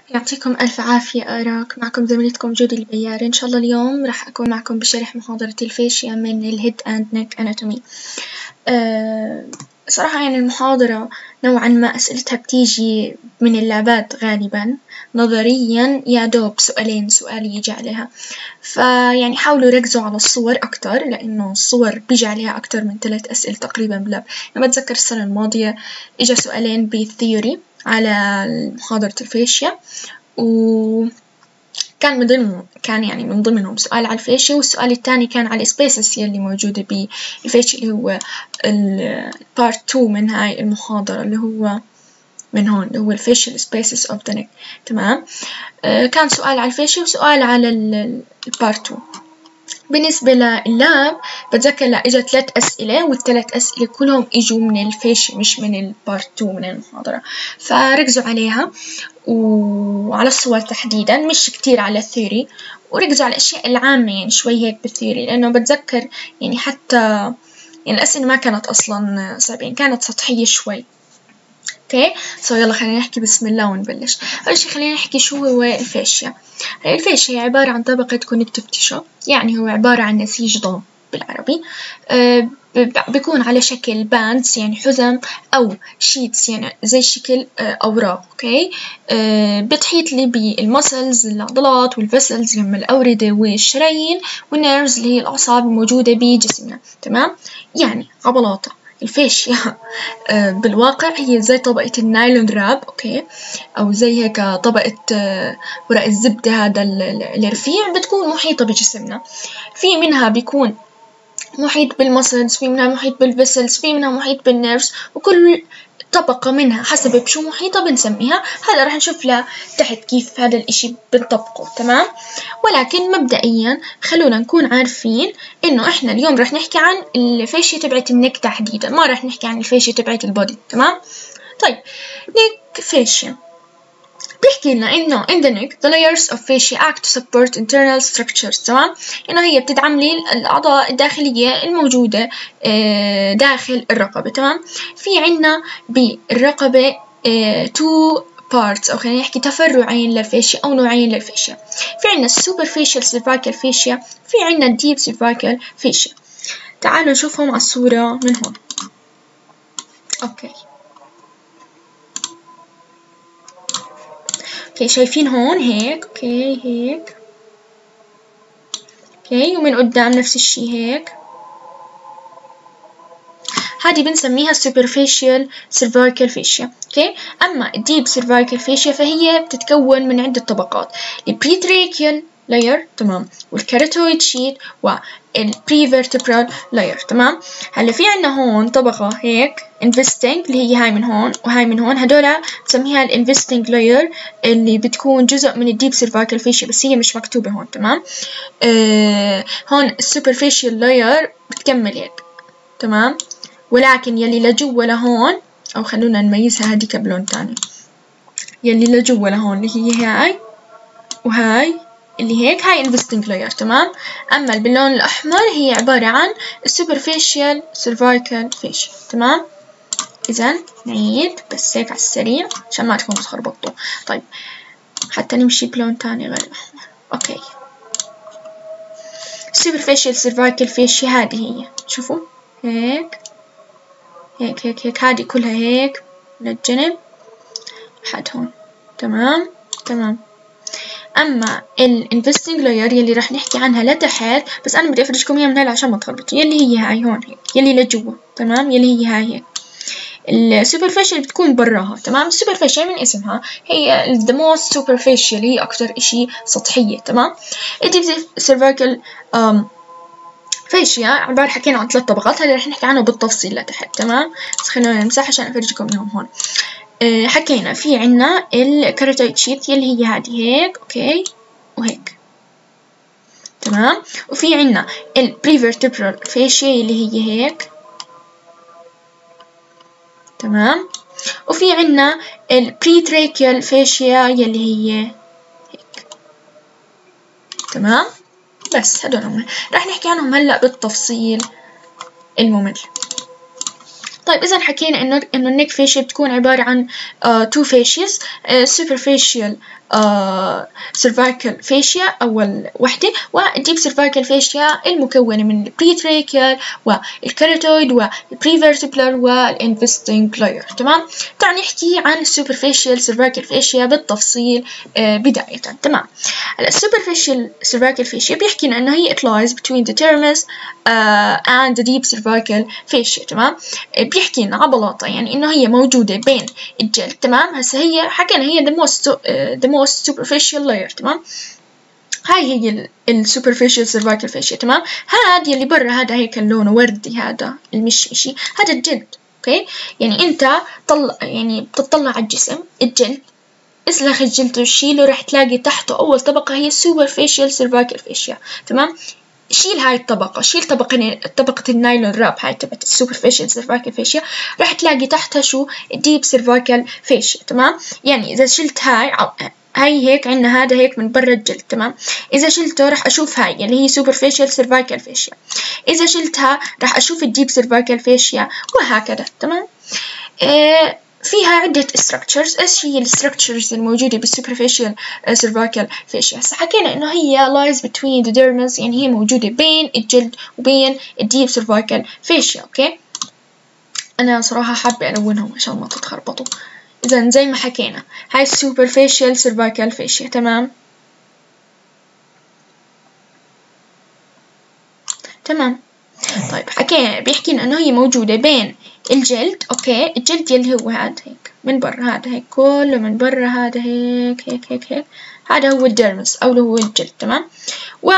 يعطيكم ألف عافية أراك. معكم زميلتكم جودي البياري. إن شاء الله اليوم راح أكون معكم بشرح محاضرة الفاشيا من الهيد أند نيك أناتومي. صراحة يعني المحاضرة نوعا ما أسئلتها بتيجي من اللابات غالبا، نظريا يا دوب سؤال يجي عليها، فيعني حاولوا ركزوا على الصور أكتر، لأنه الصور بيجي عليها أكتر من 3 أسئلة تقريبا بلاب. أنا بتذكر السنة الماضية إجا سؤالين بالثيوري على محاضرة الفاشيا، وكان من ضمنهم سؤال على الفاشيا، والسؤال الثاني كان على السبيسز يلي موجودة بالفاشيا اللي هو البارت 2 من هاي المحاضرة، اللي هو من هون اللي هو الفاشيال سبيسز اوف ذا نيك. تمام. كان سؤال على الفاشيا وسؤال على البارت 2. بالنسبة لللاب بتذكر لا إجا 3 أسئلة، والثلاث أسئلة كلهم إجوا من الفاشيا مش من البارت 2 من المحاضرة، فركزوا عليها وعلى الصور تحديدا، مش كتير على الثيوري، وركزوا على الأشياء العامة يعني شوي هيك بالثيوري، لأنه بتذكر يعني حتى يعني الأسئلة ما كانت أصلا صعبة، يعني كانت سطحية شوي. اوكي يلا خلينا نحكي بسم الله ونبلش. اول شي خلينا نحكي شو هو الفاشيا. الفاشيا عبارة عن طبقة كونكتيف تيشو، يعني هو عبارة عن نسيج ضم بالعربي. بيكون على شكل باندز يعني حزم أو شيتس يعني زي شكل أوراق. اوكي. بتحيط لي بالمسلز العضلات والفسلز هم الأوردة والشرايين والنيرفز اللي هي الأعصاب الموجودة بجسمنا. تمام. يعني عضلاتها الفاشيا بالواقع هي زي طبقة النايلون راب. اوكي. او زي هيك طبقة ورق الزبدة هذا الرفيع، بتكون محيطة بجسمنا. في منها بيكون محيط بالمسلز، في منها محيط بالفيسلز، في منها محيط بالنيرفز، وكل طبقة منها حسب بشو محيطة بنسميها. هذا راح نشوف له تحت كيف هذا الاشي بنطبقه. تمام. ولكن مبدئيا خلونا نكون عارفين انه احنا اليوم راح نحكي عن الفاشيا تبعت النك تحديدا، ما راح نحكي عن الفاشيا تبعت البودي. تمام. طيب نك فاشيا بيحكي لنا إنه in the neck the layers of fascia act to support internal structures. تمام. إنه هي بتدعم لي الأعضاء الداخلية الموجودة داخل الرقبة. تمام. في عنا بالرقبة two parts، أو خلينا نحكي تفرعين للفاشيا أو نوعين للفاشيا. في عنا superficial cervical fascia، في عنا deep cervical fascia. تعالوا نشوفهم على الصورة من هون. أوكي. اوكي شايفين هون هيك. اوكي هيك. اوكي ومن قدام نفس الشي هيك. هذه بنسميها superficial cervical fascia. اوكي. اما deep cervical fascia فهي بتتكون من عدة طبقات، البريتراكيال layer. تمام. والكاريتويد شيت والبريفرتبرال layer. تمام. هلا في عنا هون طبقة هيك investing اللي هي هاي من هون وهاي من هون، هدولا بسميها الانفستنج layer اللي بتكون جزء من الديب سيرفايكال فيشيا، بس هي مش مكتوبة هون. تمام. هون السوبرفيشال layer بتكمل هيك. تمام. ولكن يلي لجوا لهون، أو خلونا نميزها هاديك بلون تاني، يلي لجوا لهون اللي هي هاي وهاي اللي هيك، هاي investing layer. تمام. أما باللون الأحمر هي عبارة عن superficial cervical fascia. تمام. إذن نعيد بس هيك على السريع عشان ما تكونوا تخربطوا. طيب حتى نمشي بلون تاني غير الأحمر. أوكي. superficial cervical fascia هذه هي، شوفوا هيك هيك هيك هيك، هذه كلها هيك للجنب لحد هون. تمام. تمام. أما الانفستنج لاير يلي راح نحكي عنها لتحت، بس أنا بدي أفرجكم إياها من هلا عشان ما تخربطوا، يلي هي هاي هون هيك، يلي لجوا. تمام. يلي هي هاي هيك. السوبرفيشال بتكون براها. تمام. السوبرفيشال من اسمها هي the most superficial، هي أكتر إشي سطحية. تمام. الديب سيرفايكال فاشيا عبارة حكينا عن 3 طبقات، هذا رح نحكي عنه بالتفصيل لتحت. تمام. بس خلونا نمسح عشان أفرجكم إياهم هون. حكينا في عنا الكاريتويد شيت يلي هي هذه هيك. اوكي وهيك. تمام. وفي عنا البريفرتبرال فاشيا يلي هي هيك. تمام. وفي عنا البريتراكيال فاشيا يلي هي هيك. تمام. بس هدول راح نحكي عنهم هلا بالتفصيل الممل. طيب إذا حكينا إنه النيك فيشيا بتكون عبارة عن تو فيشيز، superficial cervical فيشيا أول وحدة، والديب cervical فيشيا المكونة من البريتراكيال والكاروتويد والبريفيرتبرال والانفستنج لاير. تمام. تعال نحكي عن superficial cervical فيشيا بالتفصيل بداية. تمام. هلا superficial cervical فيشيا بيحكي لنا إنه هي it lies between the dermis and the deep cervical fascia. تمام. بيحكي لنا عبلاطة يعني إنه هي موجودة بين الجلد. تمام. هسه هي حكينا هي the most superficial layer. تمام. هاي هي ال superficial cervical fascia. تمام. هاد يلي برا هذا هيك لونه وردي، هذا المشمشي، هذا الجلد. اوكي. يعني انت يعني بتطلع على الجسم، الجلد اسلخ الجلد وشيله، رح تلاقي تحته أول طبقة هي superficial cervical fascia. تمام. شيل هاي الطبقة، شيل طبقة النايلون راب هاي تبعت السوبرفيشال سيرفايكال فيشيا، راح تلاقي تحتها شو؟ الديب سيرفايكال فيشيا. تمام. يعني إذا شلت هاي هيك عنا هذا هيك من برا الجلد. تمام. إذا شلته راح أشوف هاي اللي هي سوبرفيشال سيرفايكال فيشيا، إذا شلتها راح أشوف الديب سيرفايكال فيشيا، وهكذا. تمام. فيها عدة structures. إيش هي structures الموجودة بالsuperficial cervical fascia؟ حكينا إنه هي lies between the dermis، يعني هي موجودة بين الجلد وبين الdeep cervical fascia. أوكي. أنا صراحة حابة ألونهم عشان ما تتخربطوا. إذا زي ما حكينا هاي superficial cervical fascia. تمام. تمام. طيب حكينا بيحكينا إنه هي موجودة بين الجلد. اوكي. الجلد يلي هو هذا هيك من برا، هذا هيك كله من برا، هذا هيك هيك هيك هيك، هذا هو الديرمس او اللي هو الجلد. تمام. و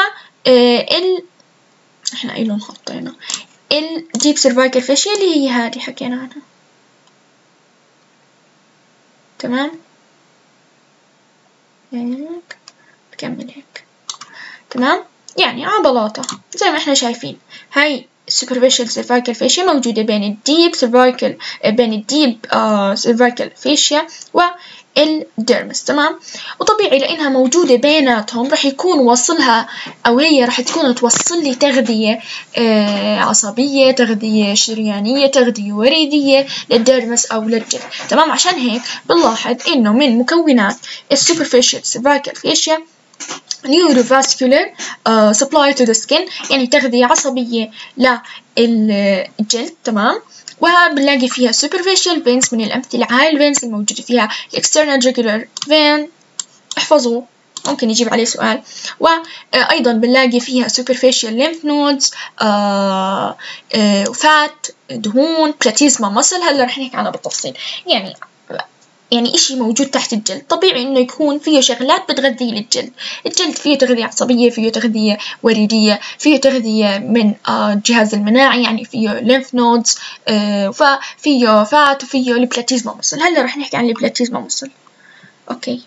احنا اي لون حطينا؟ الديب سيرفايكال فيشيا اللي هي هذه حكينا عنها. تمام. هيك بكمل هيك. تمام. يعني عبلاطة زي ما احنا شايفين هاي superficial cervical fascia موجودة بين الديب cervical fascia والديرمس. تمام. وطبيعي لأنها موجودة بيناتهم رح يكون وصلها، أو هي رح تكون توصل لي تغذية عصبية، تغذية شريانية، تغذية وريدية للديرمس أو للجلد. تمام. عشان هيك بنلاحظ إنه من مكونات superficial cervical fascia neurovascular supply to the skin، يعني تغذية عصبية للجلد. تمام. وبنلاقي فيها superficial veins من الأمثلة هاي الفينز الموجودة فيها external jugular vein، احفظوه ممكن يجيب عليه سؤال. وأيضا بنلاقي فيها superficial lymph nodes، فات، دهون، بلاتيزما مصل. هلا رح نحكي عنها بالتفصيل. يعني إشي موجود تحت الجلد، طبيعي إنه يكون فيه شغلات بتغذي للجلد. الجلد فيه تغذية عصبية، فيه تغذية وريدية، فيه تغذية من الجهاز المناعي، يعني فيه lymph nodes، ففيه فات، وفيه البلاتيزما مصل. هلا رح نحكي عن البلاتيزما مصل. أوكي.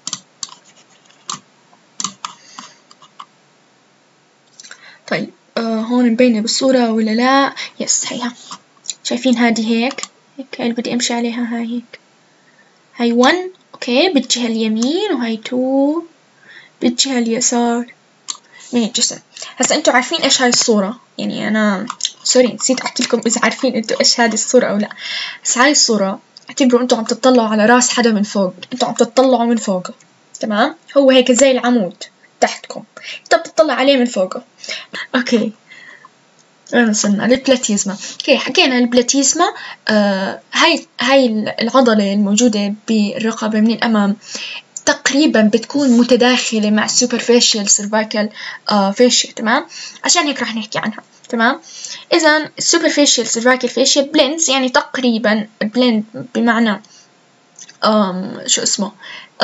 طيب هون مبينة بالصورة ولا لا؟ يس هيها. شايفين هذه هيك اللي بدي أمشي عليها، هاي هيك، هاي 1 اوكي بالجهة اليمين، وهاي 2 بالجهة اليسار من الجسم. هسا انتوا عارفين ايش هاي الصورة؟ يعني انا سوري نسيت احكي لكم اذا عارفين انتوا ايش هذه الصورة او لا. بس هاي الصورة اعتبروا انتوا عم تطلعوا على راس حدا من فوق، انتوا عم تطلعوا من فوقه. تمام. هو هيك زي العمود تحتكم، انت بتطلع عليه من فوقه. اوكي. وصلنا للبلاتيزما. اوكي. حكينا البلاتيزما هاي العضلة الموجودة بالرقبة من الأمام تقريبا بتكون متداخلة مع superficial cervical fascia. تمام. عشان هيك راح نحكي عنها. تمام. إذا superficial cervical fascia blends، يعني تقريبا blend بمعنى شو اسمه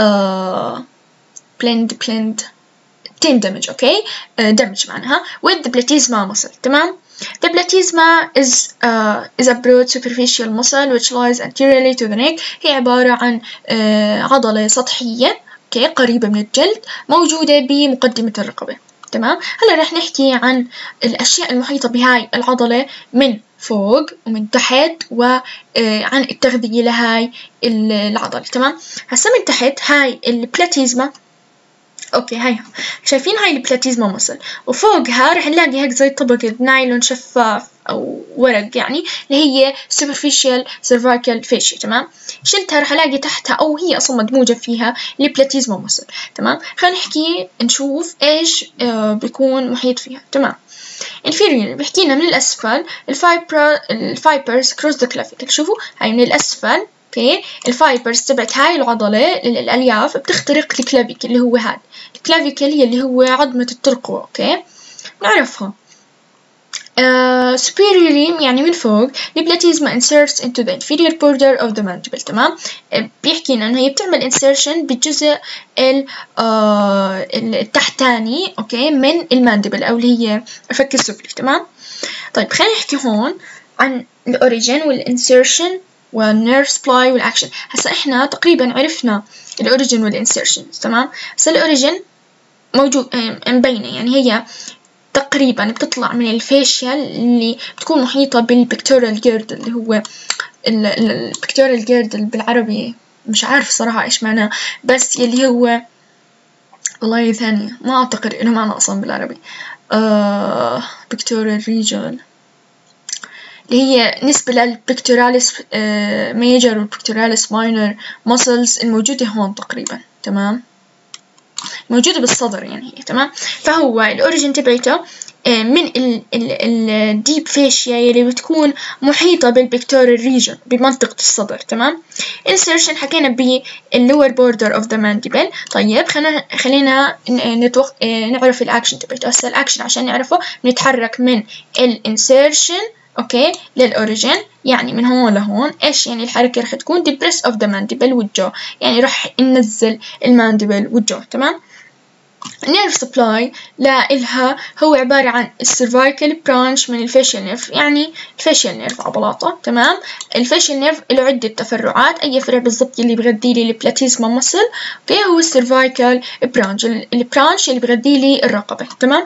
blend تندمج. اوكي. دمج معناها with the platysma muscle. تمام. The platysma is a broad superficial muscle which lies anteriorly to the neck. هي عبارة عن عضلة سطحية اوكي قريبة من الجلد موجودة بمقدمة الرقبة. تمام. هلا رح نحكي عن الأشياء المحيطة بهاي العضلة من فوق ومن تحت، وعن التغذية لهاي العضلة. تمام. هسا من تحت هاي البلاتيزما اوكي هاي شايفين هاي البلاتيزما مسل، وفوقها رح نلاقي هيك زي طبقة نايلون شفاف او ورق يعني اللي هي superficial cervical fascia. تمام، شلتها رح الاقي تحتها او هي اصلا مدموجة فيها البلاتيزما مسل. تمام، خلينا نحكي نشوف ايش بيكون محيط فيها. تمام، inferior بيحكينا من الاسفل الفايبرز cross the clavicle. شوفوا هاي من الاسفل اوكي، الفايبرز تبعت هاي العضلة الالياف بتخترق الكلافيكل اللي هو هذا الكلافيكل اللي هو عظمة الترقوة. اوكي نعرفها. superiorly يعني من فوق البلاتيزما inserts into the inferior border of the mandible. تمام، بيحكينا انه هي بتعمل insertion بالجزء التحتاني اوكي من المانديبل او اللي هي الفك السفلي. تمام، طيب خلينا نحكي هون عن الاوريجين والانسيرشن والنيرف سبلاي والاكشن. هسا احنا تقريبا عرفنا الاوريجين والانسيرشن. تمام، هسا الاوريجين موجود مبينة يعني هي تقريبا بتطلع من الفيشيال اللي بتكون محيطة بالبكتورال جيرد اللي هو البكتورال جيرد بالعربي مش عارف صراحة ايش معناه، بس يلي هو والله ثانية ما اعتقد انه معنى اصلا بالعربي. بكتورال ريجن اللي هي نسبة للبكتوراليس ميجر والبكتوراليس ماينر ماسلز الموجودة هون تقريبا. تمام، موجودة بالصدر يعني هي. تمام، فهو الأوريجين تبعته من الديب فاشيا اللي بتكون محيطة بالبكتورال ريجن بمنطقة الصدر. تمام، insertion حكينا بالlower border of the mandible. طيب خلينا نعرف الأكشن تبعته. هسا الأكشن عشان نعرفه بنتحرك من الانسيرشن اوكي للأوريجين، يعني من هون لهون. ايش يعني الحركة رح تكون depress of the mandible والجو، يعني رح ننزل المانديبل والجو. تمام، النيرف سبلاي لإلها هو عبارة عن السيرفايكال برانش من الفيشيال نيرف، يعني الفيشيال نيرف عضلاته. تمام، الفيشيال نيرف له عدة تفرعات، أي فرع بالضبط اللي بغذي لي البلاتيزما مسل اوكي هو السيرفايكال برانش، البرانش اللي بغذي لي الرقبة. تمام،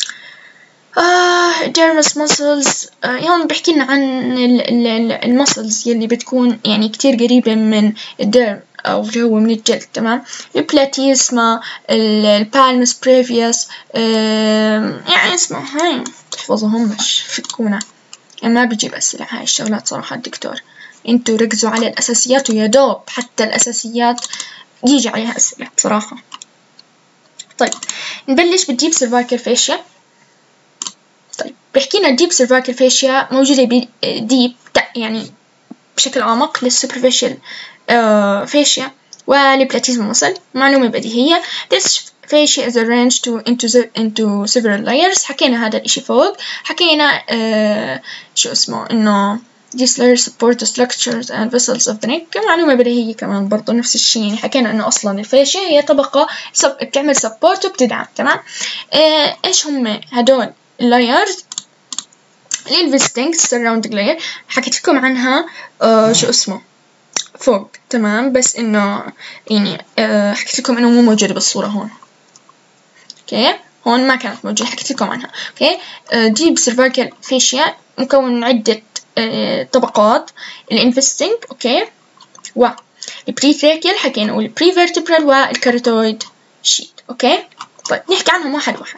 dermis muscles هون بحكي لنا عن المسلز يلي بتكون يعني كتير قريبة من الديرم أو اللي هو من الجلد. تمام، البلاتيزما البالمس بريفيوس يعني اسمه هاي تحفظوهمش فكونا يعني ما بيجيب أسئلة هاي الشغلات صراحة الدكتور، انتوا ركزوا على الأساسيات ويا دوب حتى الأساسيات يجي عليها أسئلة بصراحة. طيب نبلش بالديب سيرفايكال فاشيا. طيب بحكينا الديب سيرفايكال فاشيا موجودة بديب يعني بشكل أعمق للسوبرفيشال فاشيا والبلاتيزما مسل. معلومة بديهية this fascia is arranged into several layers. حكينا هذا الاشي فوق، حكينا شو اسمه انه these layers support the structures and vessels of the neck. معلومة بديهية كمان برضو نفس الشي، يعني حكينا انه اصلا الفاشيا هي طبقة بتعمل support وبتدعم. تمام، ايش هم هدول اللايرز؟ الانفستنج surrounding layer حكيت لكم عنها شو اسمه فوق. تمام، بس انه يعني حكيت لكم انه مو موجودة بالصورة هون. اوكي هون ما كانت موجودة، حكيت لكم عنها. اوكي ديب سيرفايكال فاشيا مكون من عدة طبقات، الانفستنج اوكي والبريتراكيال حكينا والبريفيرتبرال والكاروتويد شيت. اوكي طيب نحكي عنهم واحد واحد.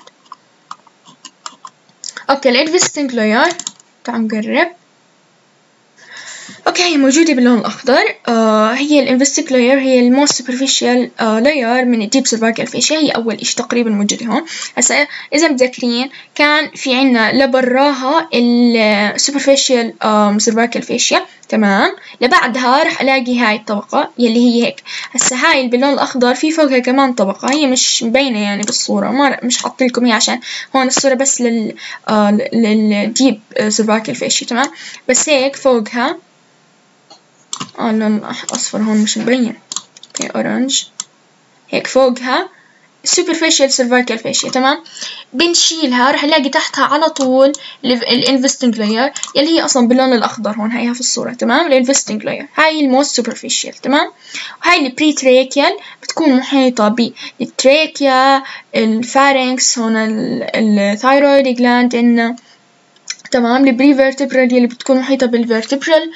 اوكي الانفستنج لاير تعالوا نقرب. اوكي هي موجودة باللون الأخضر. هي الانفستيك لاير هي الموست سوبرفيشال لاير من الديب سيرفايكال فاشيا، هي أول إشي تقريبا موجودة هون. هسا إذا متذكرين كان في عنا لبراها السوبرفيشال سيرفايكال فاشيا. تمام، لبعدها رح ألاقي هاي الطبقة يلي هي هيك. هسا هاي باللون الأخضر في فوقها كمان طبقة هي مش مبينة يعني بالصورة، مش حاطلكم هي عشان هون الصورة بس للديب سيرفايكال فاشيا. تمام، بس هيك فوقها اللون الأصفر هون مش مبين. اوكي اورانج هيك فوقها superficial cervical fascia. تمام، بنشيلها رح نلاقي تحتها على طول الانفستنج لاير يلي هي اصلا باللون الاخضر هون هيها في الصورة. تمام، الانفستنج لاير هاي الموست superficial. تمام، وهاي البريتراكيال بتكون محيطة بالتراكيا الفارنكس هون الثايرويد جلاند. تمام. البري فيرتبرال يلي بتكون محيطة بالفيرتبرال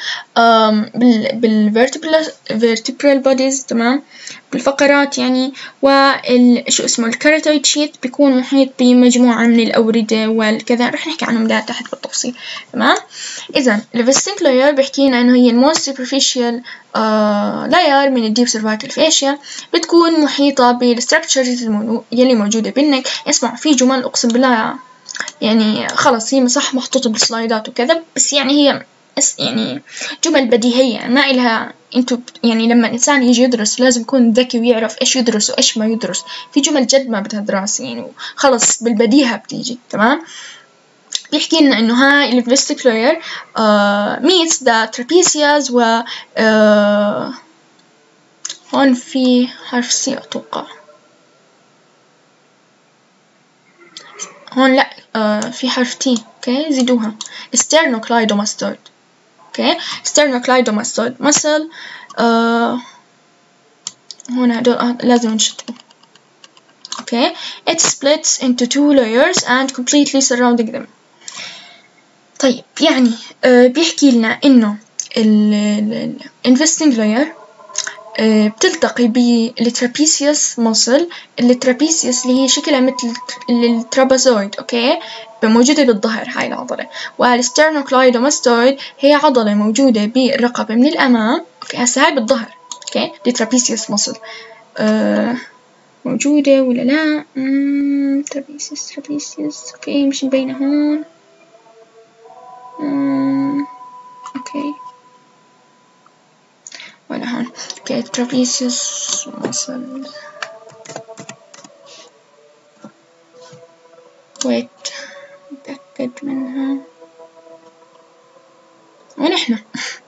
بالفيرتبرال بوديز، تمام، بالفقرات يعني. شو اسمه الكاروتيد شيت بيكون محيط بمجموعة من الأوردة والكذا، رح نحكي عنهم ده تحت بالتفصيل، تمام. إذا الفيستنج لاير بيحكينا إنه هي الموست superficial لاير من الديب سيرفايكال فاشيا، بتكون محيطة بالستراكشرز يلي موجودة بالنك. اسمع، في جمل أقسم بالله يعني خلص هي صح محطوطة بالسلايدات وكذا، بس يعني هي يعني جمل بديهية يعني ما إلها انتو يعني لما الإنسان يجي يدرس لازم يكون ذكي ويعرف إيش يدرس وإيش ما يدرس. في جمل جد ما بدها دراسة يعني خلص بالبديهة بتيجي، تمام. بيحكي لنا إنه هاي الفيستيك لاير meets the trapezius و هون في حرف سي أتوقع، هون لأ في حرف تي، اوكي زيدوها. sternocleidomastoid، اوكي sternocleidomastoid muscle. هون هدول لازم نشطبه، اوكي. it splits into 2 layers and completely surrounding them. طيب يعني بيحكي لنا إنه investing layer بتلتقي بالترابيسيوس ماسل. الترابيسيوس اللي هي شكلها مثل الترابازويد، اوكي، موجودة بالظهر هاي العضلة. والسترنوكلايدوماستويد هي عضلة موجودة بالرقبة من الأمام، اوكي. هسا هاي بالظهر، اوكي، دي ترابيسيوس ماسل موجودة ولا لا؟ ترابيسيوس اوكي مش مبينة هون. اوكي ولا هون، اوكي trapezius muscle. wait نتأكد منها وين احنا.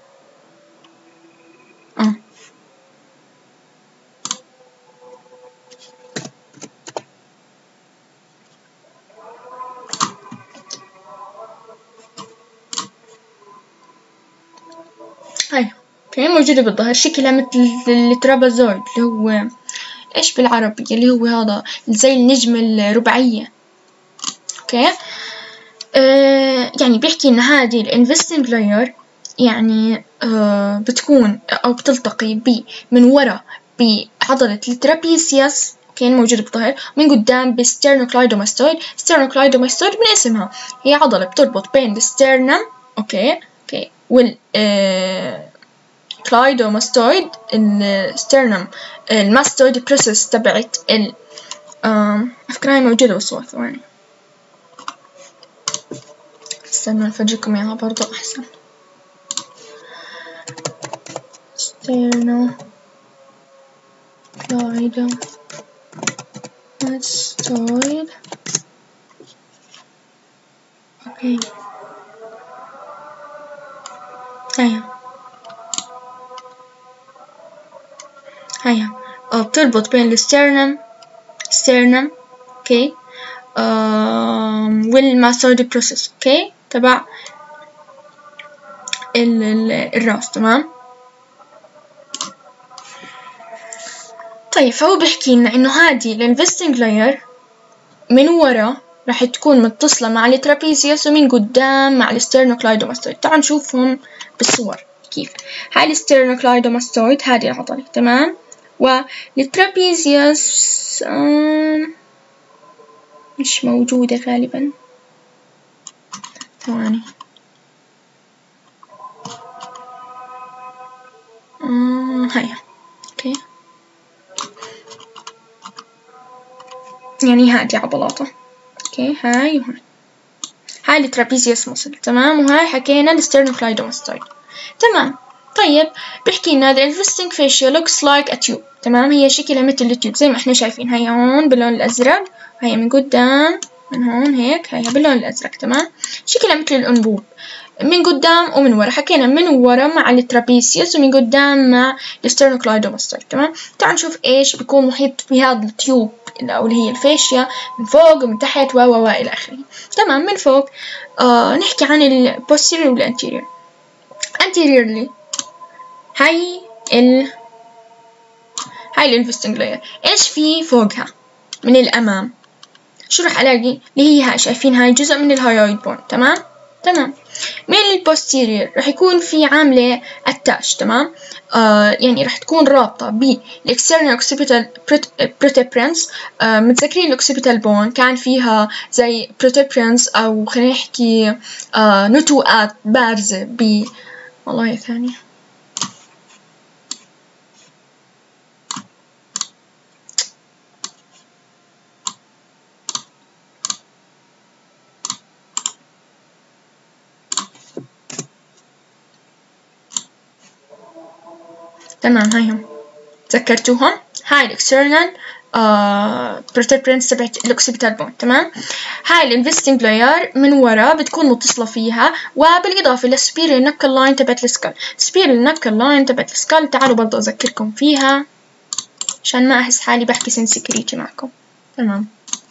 هاي اوكي موجودة بالظهر، شكلها مثل الترابازويد اللي هو ايش بالعربي اللي هو هذا زي النجمة الرباعية، اوكي. يعني بيحكي ان هذه الانفستنج لاير يعني بتكون او بتلتقي من وراء بعضلة الترابيسيوس، كان موجودة بالظهر، من قدام بالسترنوكلايدوماستويد. سترنوكلايدوماستويد من اسمها هي عضلة بتربط بين السترنم، اوكي وال كلايدوماستويد السترنم الماستويد بروسيس تبعت أفكار هاي موجودة بالصور. ثواني استنى نفرجيكم إياها برضو أحسن. سترنوكلايدوماستويد، اوكي هيا بتربط بين السترنم اوكي والماستويد بروسيس، اوكي، تبع الراس، تمام. طيب فهو بيحكي لنا إنه هذه الانفستنج لاير من ورا راح تكون متصلة مع الترابيزيوس ومن قدام مع السترنوكلايدوماستويد. تعالوا نشوفهم بالصور كيف. هاي السترنوكلايدوماستويد هذه العضلة، تمام، والترابيزيوس مش موجودة غالبا. ثواني هيا اوكي يعني هذه عضلاته، اوكي هاي وهاي، هاي الترابيزيوس ماسل، تمام، وهاي حكينا السترنوكلايدوماستويد، تمام. طيب بيحكي لنا the investing fascia looks like a tube، تمام، هي شكلها مثل التيوب زي ما احنا شايفين. هي هون باللون الأزرق، هي من قدام من هون هيك، هي باللون الأزرق، تمام، شكلها مثل الأنبوب من قدام ومن ورا. حكينا من ورا مع الترابيزيوس ومن قدام مع السترنوكلايدوماستويد، تمام. تعال نشوف ايش بيكون محيط بهذا التيوب أو اللي هي الفاشيا من فوق ومن تحت و إلى آخره، تمام. من فوق نحكي عن ال posterior وال anterior. anteriorly هاي الانفستنج لاير، ايش في فوقها من الأمام؟ شو راح ألاقي؟ اللي هي هاي، شايفين هاي جزء من الهايويد بون، تمام، تمام. من البوستيريور راح يكون في عاملة attach. تمام. يعني راح تكون رابطة بالاكسترنال occipital protuberance. متذكرين الاوكسيبيتال بون كان فيها زي protuberance أو خلينا نحكي نتوءات بارزة والله ثانية. تمام. هايهم تذكرتوهم. هاي الاكسترنال protuberance تبعت الاوكسيبيتال بون. تمام. هاي الانفستنج لاير من ورا بتكون متصلة فيها، وبالإضافة للسبيريور نكل لاين تبعت السكال. سبيريور نكل لاين تبعت السكال تعالوا برضه أذكركم فيها عشان ما أحس حالي بحكي سنسكريتي معكم. تمام.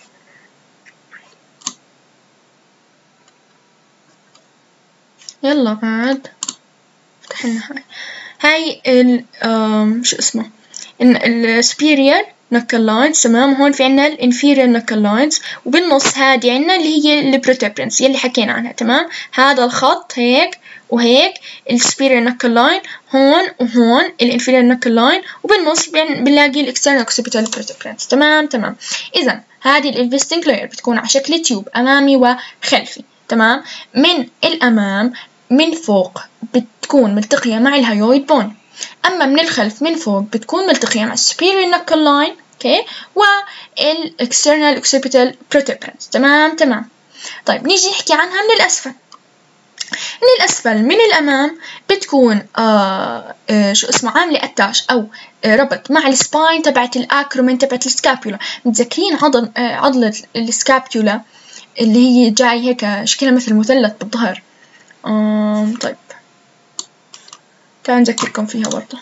يلا بعد فتحنا هاي شو اسمه السبيريور نكل لاينز. تمام. هون في عنا الانفيريور نكل لاينز، وبالنص هادي عنا اللي هي البروتوبرنس يلي حكينا عنها. تمام. هذا الخط هيك وهيك السبيريور نكل لاين، هون وهون الانفيريور نكل لاين، وبالنص بنلاقي الاكسترنال اوكسيبيتال بروتوبرنس. تمام. تمام. اذا هذه الانفستنج لاير بتكون على شكل تيوب امامي وخلفي. تمام. من الامام من فوق بتكون ملتقية مع الهايويد بون، أما من الخلف من فوق بتكون ملتقية مع السوبيريور نكل لاين أوكي والإكسترنال أوكسيبيتال بروتوبرنس. تمام. تمام. طيب نيجي نحكي عنها من الأسفل. من الأسفل من الأمام بتكون شو اسمه عاملة أتاش أو ربط مع السباين تبعت الأكرومين تبعت السكابيولا. متذكرين عضلة السكابيولا اللي هي جاي هيك شكلها مثل مثلث بالظهر. طيب تعالوا نذكركم فيها برضه.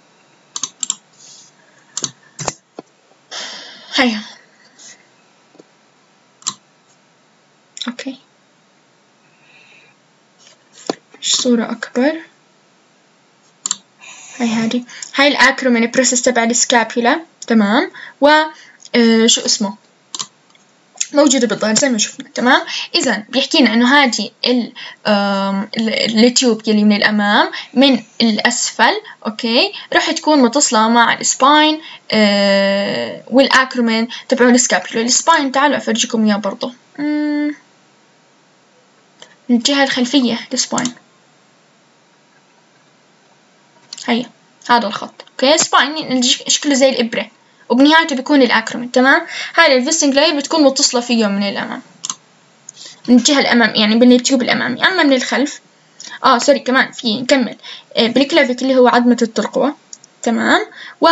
هيا اوكي صورة اكبر. هاي الاكرومين بروسيس تبع السكابيولا. تمام. و شو اسمه موجودة بالظهر زي ما شفنا. تمام. إذا بيحكينا إنه هذه التيوب يلي من الأمام من الأسفل أوكي راح تكون متصلة مع السباين والأكرومين تبعوا السكابيولا. السباين تعالوا أفرجيكم إياه برضه من الجهة الخلفية. السباين هيا هذا الخط أوكي. سباين شكله زي الإبرة وبنهايته بيكون الأكرومين. تمام. هاي الفيستنج لاير بتكون متصلة فيهم من الأمام من الجهة الأمام يعني بالتيوب الأمامي. أما من الخلف سوري كمان في نكمل بالكلافيك اللي هو عظمة الترقوة. تمام. و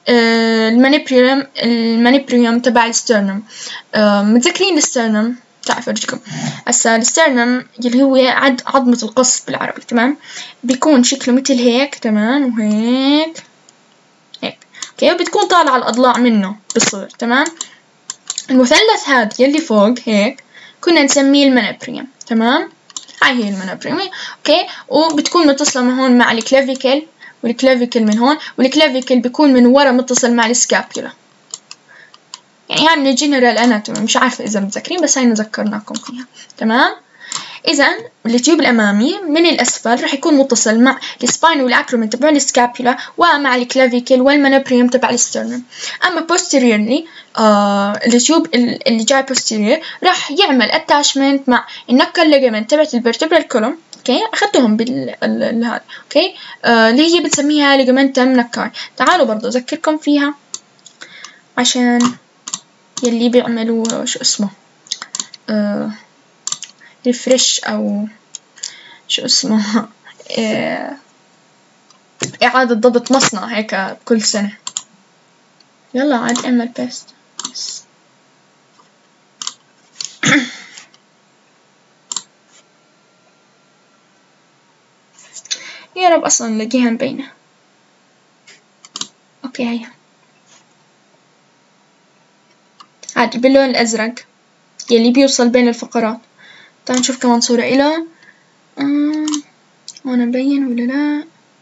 المانيبريوم تبع السترنم. متذكرين السترنم؟ تعال أفرجيكم هسا. السترنم اللي هو عظمة القص بالعربي. تمام. بيكون شكله مثل هيك. تمام. وهيك هيك اوكي بتكون طالعة الأضلاع منه بالصغر. تمام. المثلث هذا يلي فوق هيك كنا نسميه المانيبريوم. تمام. هاي هي المانيبريوم اوكي. وبتكون متصلة من هون مع الكلافيكل والكلافيكل من هون، والكلافيكل بيكون من ورا متصل مع السكابيولا. يعني هاي من الجنرال اناتومي مش عارفة إذا متذكرين بس هاي نذكرناكم فيها. تمام. إذا التيوب الأمامي من الأسفل راح يكون متصل مع السباين والأكرومين تبع السكابيولا ومع الكلافيكل والمانيبريوم تبع السترنم. أما posteriorly التيوب اللي جاي posterior راح يعمل attachment مع النكل ليجمنت تبعت الفيرتبرال كولوم. اوكي اخذتهم هذا اوكي اللي هي بنسميها ليجمنتم نكاي. تعالوا برضو اذكركم فيها عشان يلي بيعملوا شو اسمه ريفرش او شو اسمه اعادة ضبط مصنع هيك كل سنة. يلا عاد اعمل بيست. يا رب اصلا نلاقيها مبينة. اوكي هيا عاد باللون الازرق يلي بيوصل بين الفقرات. تعال نشوف كمان صورة إله هون مبين ولا لا.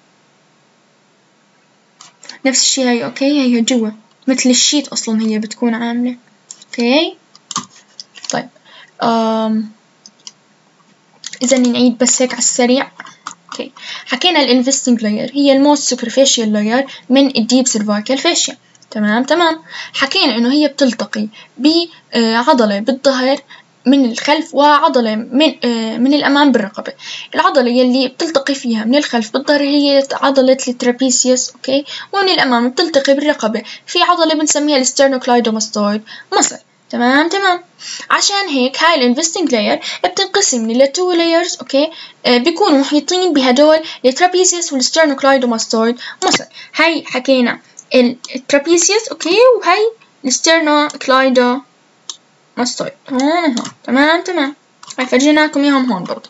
نفس الشي هاي اوكي. هي جوا مثل الشيت اصلا هي بتكون عاملة اوكي. طيب إذا نعيد بس هيك على السريع. اوكي، حكينا الانفستنج لاير هي الموست سوبرفيشال لاير من الديب سيرفايكال فاشيا. تمام. حكينا انه هي بتلتقي بعضلة بالظهر من الخلف وعضلة من الأمام بالرقبة. العضلة يلي بتلتقي فيها من الخلف بالظهر هي عضلة الترابيسيوس، أوكي، ومن الأمام بتلتقي بالرقبة في عضلة بنسميها السترنوكلايدوماستويد مصل. تمام. عشان هيك هاي الانفستنج لاير بتنقسم لتو لايرز، أوكي، بيكونوا محيطين بهدول الترابيسيوس والسترنوكلايدوماستويد مصل. هاي حكينا الترابيسيوس، أوكي، وهاي السترنوكلايدو ماستويد هون. تمام. هاي فرجيناكم اياهم هون برضه.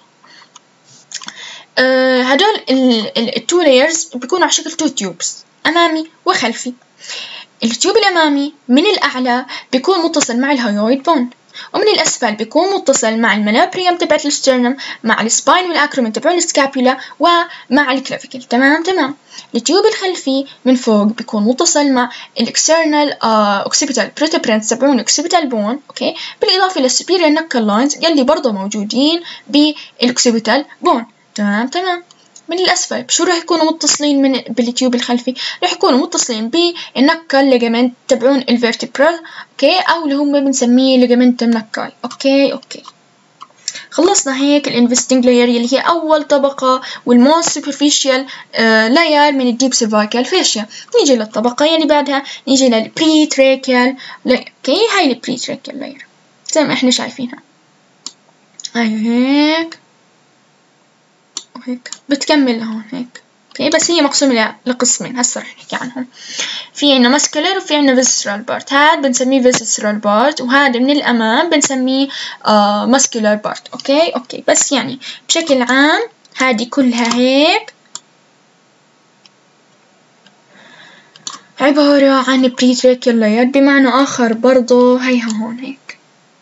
هدول التو لايرز بيكونوا على شكل تو تيوبس امامي وخلفي. التيوب الامامي من الاعلى بيكون متصل مع الهايويد بون، ومن الاسفل بيكون متصل مع المنابريوم تبعت السترنم، مع السباين والاكرومين تبعون السكابيولا، ومع الكلافيكل. تمام. التيوب الخلفي من فوق بيكون متصل مع الاكسترنال اوكسيبيتال بروتوبرينس تبعون الاوكسيبيتال بون، اوكي، بالاضافه للسبيريال نكل لاينز يلي برضه موجودين بالاوكسيبيتال بون. تمام. من الأسفل بشو راح يكونوا متصلين بالتيوب الخلفي؟ راح يكونوا متصلين بالنكل ليجامنت تبعون الفيرتبرال، اوكي، او اللي هم بنسميه ليجامنتم نكاي. اوكي. خلصنا هيك الانفستنج لاير اللي هي اول طبقه والموست سوبرفيشال لاير من الديب سيرفايكال فاشيا. نيجي للطبقه يلي بعدها، نيجي للبري تريكيال لاير. اوكي، هاي البري تريكيال لاير زي ما احنا شايفينها. هيك بتكمل هون هيك. اوكي، بس هي مقسومة لقسمين هسه رح نحكي عنهم. في عنا ماسكولار وفي عنا فيسرال بارت. هاد بنسميه فيسرال بارت، وهذا من الأمام بنسميه ماسكولار بارت. اوكي، بس يعني بشكل عام هادي كلها هيك عبارة عن بريتريكيال لاير. بمعنى آخر برضو هيها هون هيك.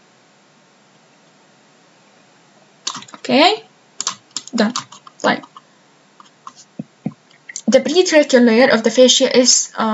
اوكي done. طيب the pretracheal layer of the fascia is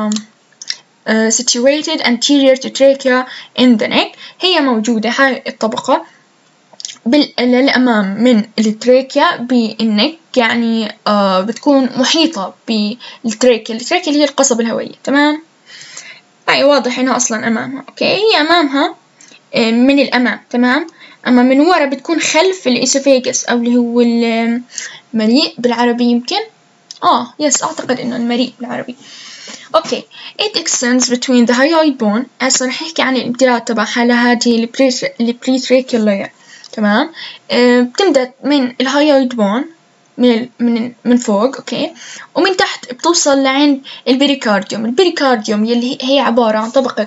situated anterior to trachea in the neck. هي موجودة هاي الطبقة للأمام من التراكيا بالنك، يعني بتكون محيطة بالتراكيا. التراكيا اللي هي القصبة الهوائية. تمام. هاي واضح هنا أصلا أمامها. أوكي، هي أمامها من الأمام. تمام. أما من ورا بتكون خلف الإسوفيجس أو اللي هو المريء بالعربي يمكن. يس أعتقد إنه المريء بالعربي. أوكي، it extends between the hyoid bone. هسه رح نحكي عن الامتداد تبعها لهذه البريتراكيال لاير. تمام. بتمدد من الهايويد بون من فوق، أوكي، ومن تحت بتوصل لعند البريكارديوم. البريكارديوم يلي هي عبارة عن طبقة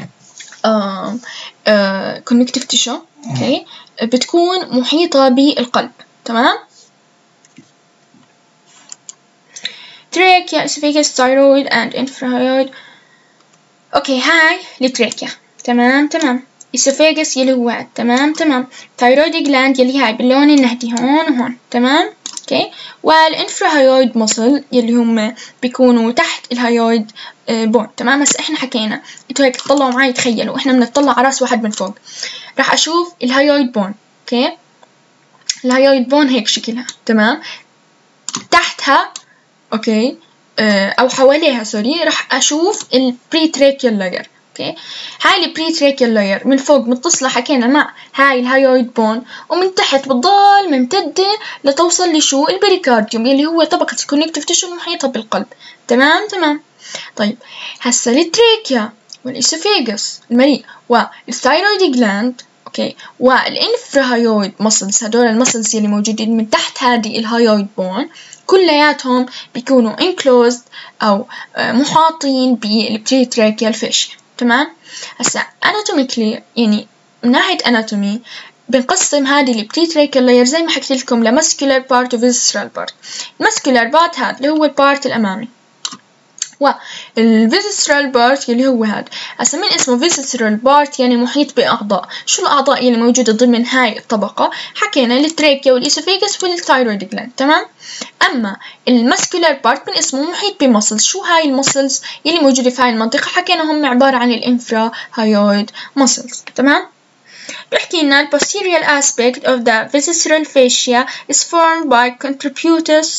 connective tissue، اوكي، بتكون محيطة بالقلب. تمام. trachea, esophagus, thyroid and infrahyoid. اوكي، هاي التراكيا. تمام. esophagus يلي هو تمام. thyroid gland يلي هاي باللون النهدي هون وهون. تمام. اوكي، والانفراهايويد مصل يلي هم بيكونوا تحت الهايويد بون. تمام. بس احنا حكينا انتوا هيك تطلعوا معي، تخيلوا احنا بنطلع على راس واحد من فوق، راح اشوف الهايويد بون. اوكي، الهايويد بون هيك شكلها. تمام. تحتها اوكي او حواليها سوري راح اشوف البريتراكيال لاير. اوكي، هاي البريتراكيال لاير من فوق متصلة حكينا مع هاي الهايويد بون، ومن تحت بتضل ممتدة لتوصل لشو البريكارديوم يلي هو طبقة الكونكتيف تيشو المحيطة بالقلب. تمام. طيب هسا التراكيا والإسوفيجس المريء والثايرويد جلاند، اوكي، والانفراهايويد ماسلز، هدول المسلز يلي موجودين من تحت هذه الهايويد بون كلياتهم بيكونوا enclosed أو محاطين بالبريتراكيال فاشيا. تمام. هسا anatomically يعني من ناحية anatomy بنقسم هذه البريتراكيال لاير زي ما حكيت لكم لماسكولار بارت وفيسرال بارت. الماسكولار بارت هذا اللي هو البارت الأمامي، والفيسرال بارت اللي هو هذا. هسا من اسمه فيسرال بارت يعني محيط بأعضاء. شو الأعضاء اللي موجودة ضمن هاي الطبقة؟ حكينا التراكيا والإسوفيجس والثايرويد جلاند. تمام. أما الماسكولار بارت من اسمه محيط بمسلز. شو هاي المسلز اللي موجودة في هاي المنطقة؟ حكينا هم عبارة عن الانفرا هايويد مسلز. تمام. بيحكي لنا ال posterior aspect of the visceral fascia is formed by contributus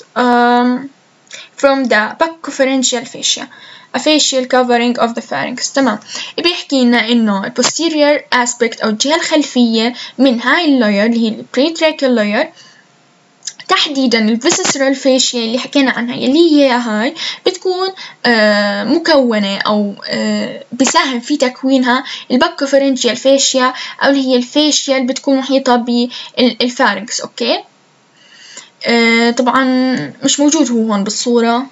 from the buccopharyngeal fascia, a facial covering of the pharynx. تمام. بيحكي لنا إنه ال posterior aspect أو الجهة الخلفية من هاي اللاير اللي هي ال pretracheal layer، تحديدا ال visceral fascia اللي حكينا عنها اللي هي هاي بتكون مكونة أو بيساهم في تكوينها ال buccopharyngeal fascia أو اللي هي الفاشيا اللي بتكون محيطة بالفارنكس. أوكي. طبعا مش موجود هو هون بالصورة،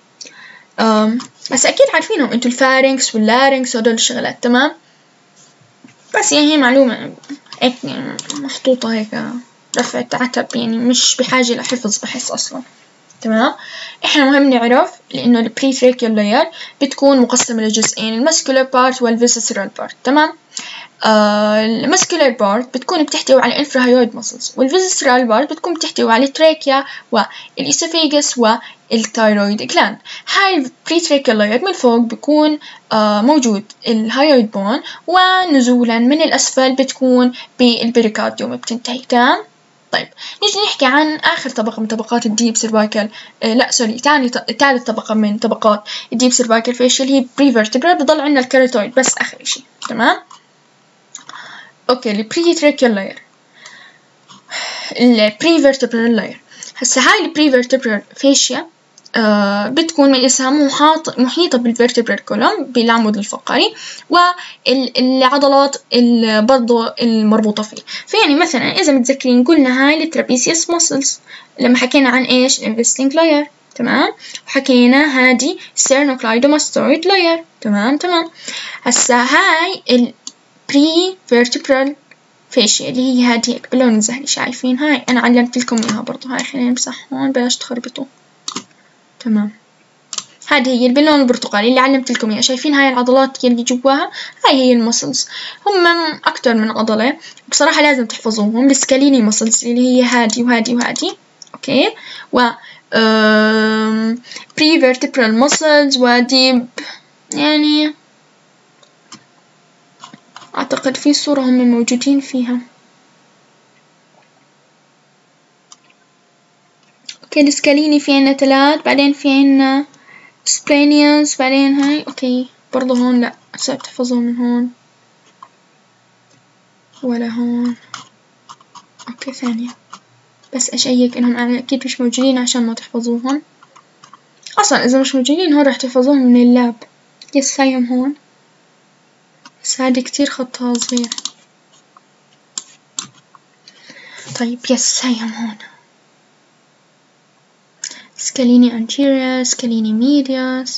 بس أكيد عارفينهم أنتوا الفارنكس واللارنكس وهدول الشغلات. تمام. بس يعني هي معلومة هيك محطوطة هيك رفعت عتب، يعني مش بحاجة لحفظ بحس أصلا. تمام. إحنا مهم نعرف لأنه ال pretracheal layer بتكون مقسمة لجزئين، ال muscular part وال visceral part. تمام. ال muscular part بتكون بتحتوي على infrahyoid muscles، وال visceral part بتكون بتحتوي على التراكيا والإسوفيجس والتايرويد gland. هاي ال pretracheal layer من فوق بيكون موجود الهايويد بون، ونزولا من الأسفل بتكون بالبريكارديوم بتنتهي. تمام. طيب نيجي نحكي عن آخر طبقة من طبقات الديب سيرفايكال، ثالث طبقة من طبقات الديب سيرفايكال فيشل هي بريفرتبرال. بضل عندنا الكيراتويد بس آخر إشي. تمام. أوكي. البريتراكيال لاير، البريفرتبرال لاير. هسا هاي البريفرتبرال فيشيا بتكون من اسمها محيطة بالفيرتبرال كولوم بالعمود الفقري والعضلات برضو المربوطة فيه. فيعني مثلا إذا متذكرين قلنا هاي الترابيسيوس ماسلز لما حكينا عن إيش الانفستنج لاير. تمام. وحكينا هادي sternocleidomastoid layer. تمام. هسا هاي البريفرتبرال فيشيا اللي هي هادي هيك باللون الزهري، شايفين هاي أنا علمت لكم إياها برضو. هاي خلينا نمسح هون بلاش تخربطوا. تمام. هذه هي باللون البرتقالي اللي علمت لكم اياها، شايفين هاي العضلات اللي جواها؟ هاي هي المسلز، هم اكتر من عضلة بصراحة لازم تحفظوهم. السكاليني مسلز اللي هي هادي وهادي وهادي. اوكي. و prevertebral muscles وديب، يعني اعتقد في صورة هم موجودين فيها. اوكي. السكاليني في عنا 3، بعدين في عنا سبلينيوس، بعدين هاي. اوكي. برضو هون لا، صعب تحفظوهم من هون ولا هون. اوكي ثانية بس اشيك انهم اكيد مش موجودين عشان ما تحفظوهم. اصلا اذا مش موجودين هون راح تحفظوهم من اللاب. يس هايهم هون، بس هادي كتير خطها صغير. طيب يس هايهم هون. سكاليني anterior، سكاليني medius،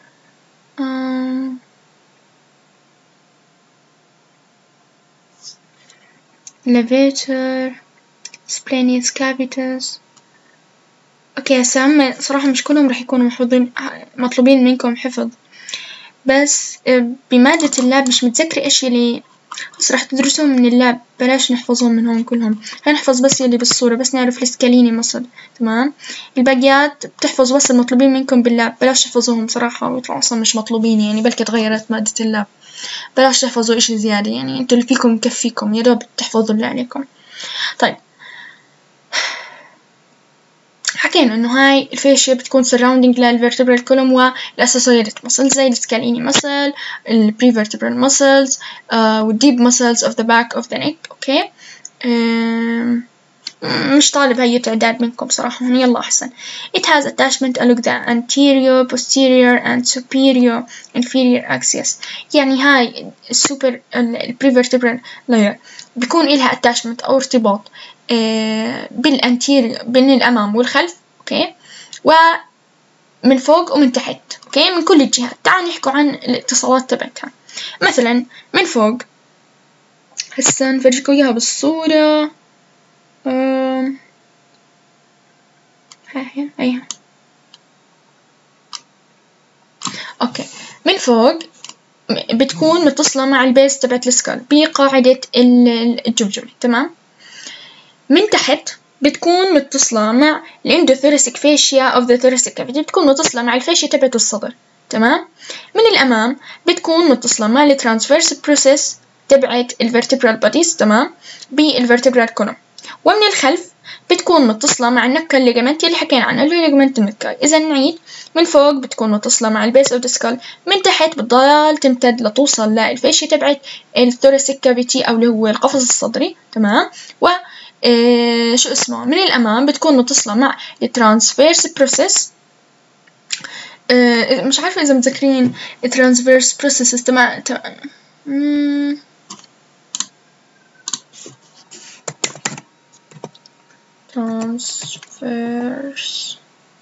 levator، splenius capitis. اوكي هسا صراحة مش كلهم راح يكونوا مطلوبين منكم حفظ، بس بمادة اللاب مش متذكرة ايش اللي بس راح تدرسوهم من اللاب، بلاش نحفظهم من هون كلهم. هنحفظ بس اللي بالصورة، بس نعرف السكاليني مصل. تمام. الباقيات بتحفظ بس المطلوبين منكم باللاب، بلاش تحفظوهم صراحة ويطلعوا أصلا مش مطلوبين، يعني بلكي تغيرت مادة اللاب. بلاش تحفظوا إشي زيادة، يعني انتوا اللي فيكم مكفيكم، يا دوب تحفظوا اللي عليكم. طيب حكينا إنه هاي الفاشيا بتكون surrounding للvertebral column والassociated muscles زي السكاليني muscle، الprevertebral muscles، والdeep muscles of the back of the neck. أوكي. مش طالب هاي التعداد منكم صراحة، يلا أحسن. It has attachment along the anterior, posterior and superior inferior axis. يعني هاي السوبر الprevertebral layer بيكون إلها attachment أو ارتباط بالانتيريور بين الأمام والخلف. أوكي. ومن فوق ومن تحت. أوكي. من كل الجهات. تعالوا نحكوا عن الاتصالات تبعتها. مثلا من فوق هسا نفرجيكم إياها بالصورة. هاي. أوكي. من فوق بتكون متصلة مع البيس تبعت السكال بقاعدة الجمجمة. تمام. من تحت بتكون متصلة مع الاندوثوراسيك فاشيا of the thoracic cavity، بتكون متصلة مع الفاشيا تبعت الصدر. تمام. من الأمام بتكون متصلة مع الترانسفيرس بروسيس تبعت الفيرتبرال بوديز تمام بالفيرتبرال كولوم، ومن الخلف بتكون متصلة مع النكا الليجمنت اللي حكينا عنها اللي هو ليجمنت النكاي. إذا نعيد، من فوق بتكون متصلة مع البيس أوف ذا سكال، من تحت بتضل تمتد لتوصل للفاشية تبعت الثوراسيك كافيتي أو اللي هو القفص الصدري تمام. و شو اسمه من الأمام بتكون متصلة مع الترانسفيرس بروسيس. مش عارفة إذا متذكرين الترانسفيرس بروسيس تمام. transverse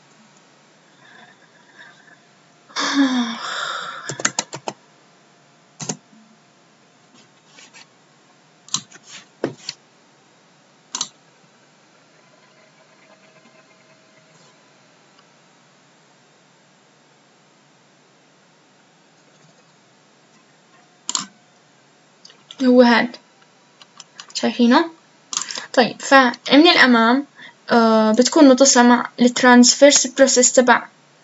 هو هاد شايفينه. طيب فمن الأمام بتكون متصلة مع الترانسفيرس بروسيس تبع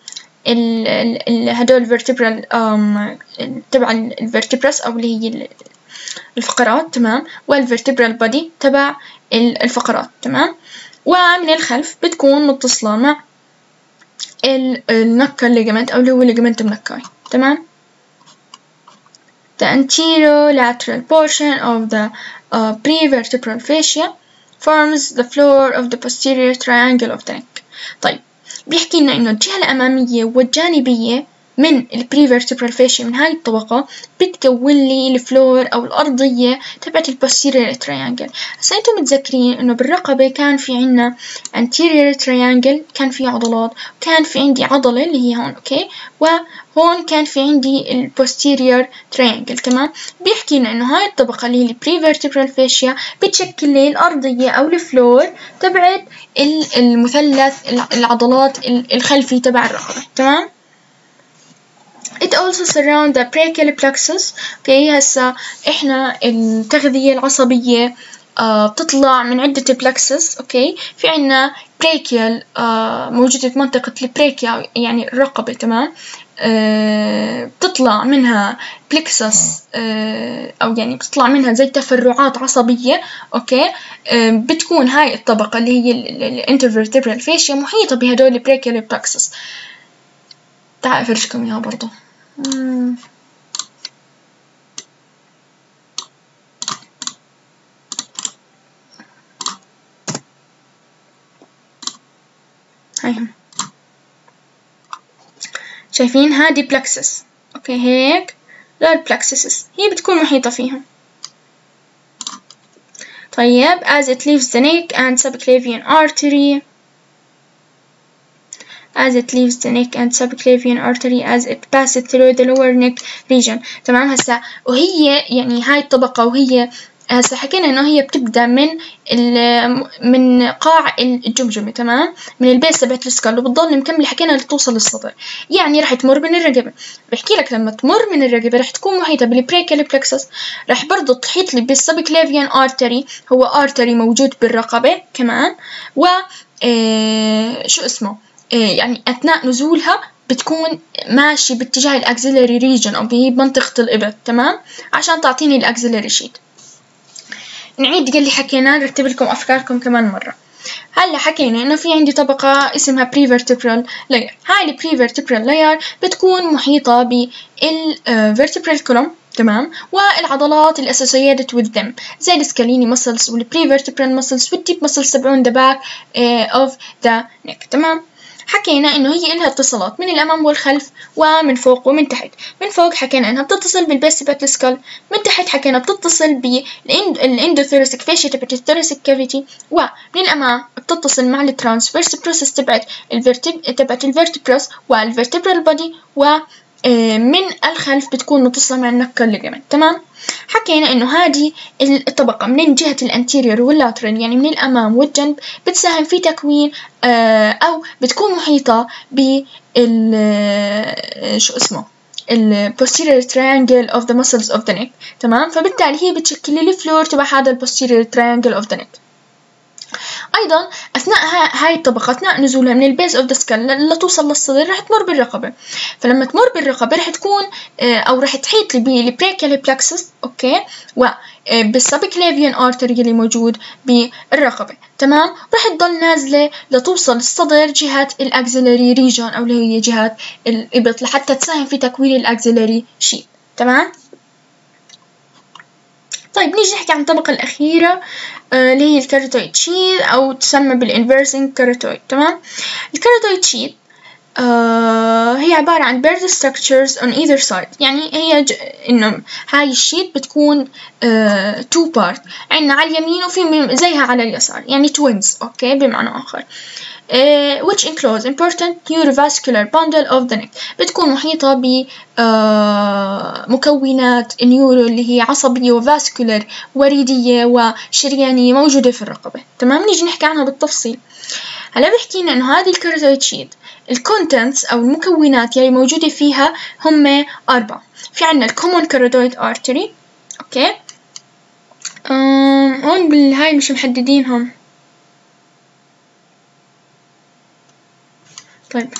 هدول الفيرتبرال تبع الفيرتبرس أو اللي هي الفقرات تمام، والفيرتبرال بودي تبع الفقرات تمام. ومن الخلف بتكون متصلة مع النكا الليجمنت أو اللي هو ليجمنت النكاي تمام. The anterolateral portion of the prevertebral fascia forms the floor of the posterior triangle of the neck. طيب بيحكي لنا إنه الجهة الأمامية والجانبية من البريفرتبرال فاشيا من هاي الطبقة بتكون لي الفلور أو الأرضية تبعت البوستيريور تريانجل. هسا انتم متذكرين إنه بالرقبة كان في عنا anterior triangle كان في عضلات، وكان في عندي عضلة اللي هي هون أوكي، وهون كان في عندي البوستيريور تريانجل تمام. بيحكي لنا إنه هاي الطبقة اللي هي البريفرتبرال فاشيا بتشكل لي الأرضية أو الفلور تبعت المثلث العضلات الخلفي تبع الرقبة تمام. It also surround the brachial plexus. اوكي هسا احنا التغذية العصبية بتطلع من عدة plexus. اوكي في عنا brachial موجودة في منطقة البريكيا يعني الرقبة تمام. بتطلع منها plexus او يعني بتطلع منها زي تفرعات عصبية. اوكي بتكون هاي الطبقة اللي هي الانترفيرتبرال فاشيا محيطة بهدول البراكيال plexus. تعال افرجكم اياها برضو. هايهم شايفين هادي بلكسس. اوكي هيك لا البلكسس هي بتكون محيطة فيهم. طيب as it leaves the neck and subclavian artery as it passes through the lower neck region تمام. هسا وهي يعني هاي الطبقة وهي هسا حكينا انه هي بتبدأ من قاع الجمجمة تمام، من البيس تبعت السكال وبتضل مكملة حكينا لتوصل للصدر. يعني راح تمر من الرقبة. بحكي لك لما تمر من الرقبة راح تكون محيطة بالبريكال بلكسس، راح برضو تحيط لي بالسبكليفيان ارتري، هو ارتري موجود بالرقبة كمان. و شو اسمه يعني أثناء نزولها بتكون ماشي باتجاه الأكسيلري ريجن أو بمنطقة الإبط تمام عشان تعطيني الأكسيلري شيت. نعيد اللي حكينا نرتب لكم أفكاركم كمان مرة. هلا حكينا إنه في عندي طبقة اسمها prevertebral layer. هاي ال prevertebral layer بتكون محيطة بالvertebral column تمام، والعضلات الأساسيات with them زي السكاليني muscles والprevertebral muscles والdeep muscles تبعون the back of the neck تمام. حكينا إنه هي إلها اتصالات من الأمام والخلف ومن فوق ومن تحت. من فوق حكينا إنها بتتصل بالبيس تبعت السكال، من تحت حكينا بتتصل بالاندوثوراسيك فاشيا تبعت الثوراسيك كافيتي، ومن الأمام بتتصل مع الترانسفيرس بروسيس تبعت الفيرتبرس والفيرتبرال بودي، ومن الخلف بتكون متصلة مع النكا الليجمنت تمام. حكينا إنه هذه الطبقة من جهة الانتيريور واللاترال يعني من الأمام والجنب بتساهم في تكوين أو بتكون محيطة بال شو اسمه posterior triangle of the muscles of the neck تمام. فبالتالي هي بتشكل لي الفلور تبع هذا posterior triangle of the neck. أيضا أثناء هاي الطبقة، أثناء نزولها من البيز أوف ذا سكال لتوصل للصدر راح تمر بالرقبة. فلما تمر بالرقبة راح تكون أو راح تحيط بالبريكيال بلكسس، أوكي، بالسبكليفيان آرتري اللي موجود بالرقبة، تمام. راح تضل نازلة لتوصل الصدر جهة الأكسلري ريجون أو اللي هي جهة الإبط لحتى تساهم في تكوين الأكسلري شيب، تمام. طيب نيجي نحكي عن الطبقة الأخيرة اللي هي الكيراتويد شيت أو تسمى بالانفيرسنج كيراتويد، تمام. الكيراتويد شيت هي عبارة عن bird structures on either side، يعني هي إنه هاي الشيت بتكون two part، عنا على اليمين وفي زيها على اليسار، يعني twins، أوكي، بمعنى آخر. which enclose important neurovascular bundle of the neck، بتكون محيطة بمكونات النيورو اللي هي عصبية وفاسكولار وريدية وشريانية موجودة في الرقبة، تمام. نيجي نحكي عنها بالتفصيل. هلا بحكينا إنه هذه الكيراتويد شيت الكونتنتس أو المكونات اللي موجودة فيها هم 4. في عنا الكومون كيراتويد ارتري، أوكي، هون بالهاي مش محددينهم. طيب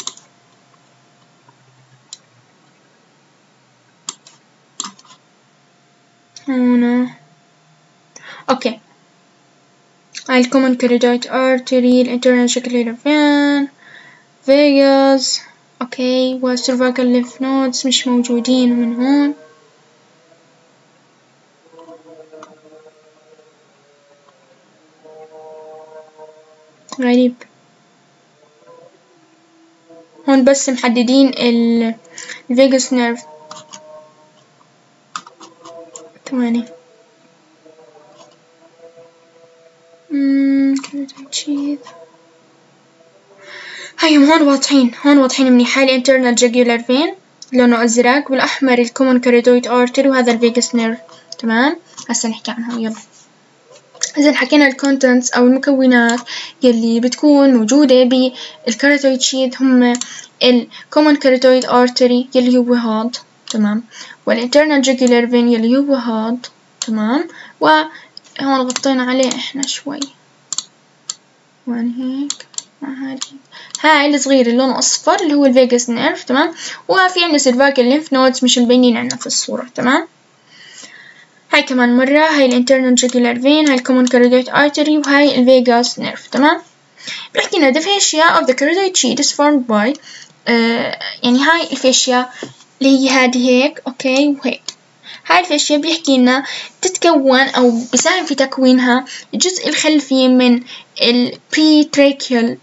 هنا اوكي، هاي الكومون كيراتويد ارتري، الانترنال شكل فين فيجاس، اوكي، والسيرفايكال ليف نودز مش موجودين من هون. غريب، هون بس محددين الفيجاس نيرف. ثواني، هايهم هون واضحين، هون واضحين منيح. هاي الانترنال جاجولار فين لونه ازرق، والاحمر الكومون كيراتويد ارتري، وهذا الفيجاس نيرف، تمام. هسه نحكي عنهم، يلا. إذا حكينا الكونتنتس أو المكونات يلي بتكون موجودة بالكيراتويد شيت هم الكومون كيراتويد ارتري يلي هو هاد، تمام، والانترنال جاجولار فين يلي هو هاد، تمام. وهون غطينا عليه احنا شوي، وين هيك مع هاي الصغير اللي لونه أصفر اللي هو الفيجاس نيرف، تمام. وفي عنا سيرفايكال ليمف نودز مش مبينين عنا في الصورة، تمام. هاي كمان مرة، هاي الانترنال جاجولار فين، هاي الكومون كيراتويد ارتري، وهاي الفيجاس نيرف، تمام. بيحكينا the fascia of the keratoid sheet is formed by يعني هاي الفاشيا اللي هي هذه هيك، اوكي، وهيك. هاي الفاشيا بيحكينا تتكون أو بيساهم في تكوينها الجزء الخلفي من البريتراكيال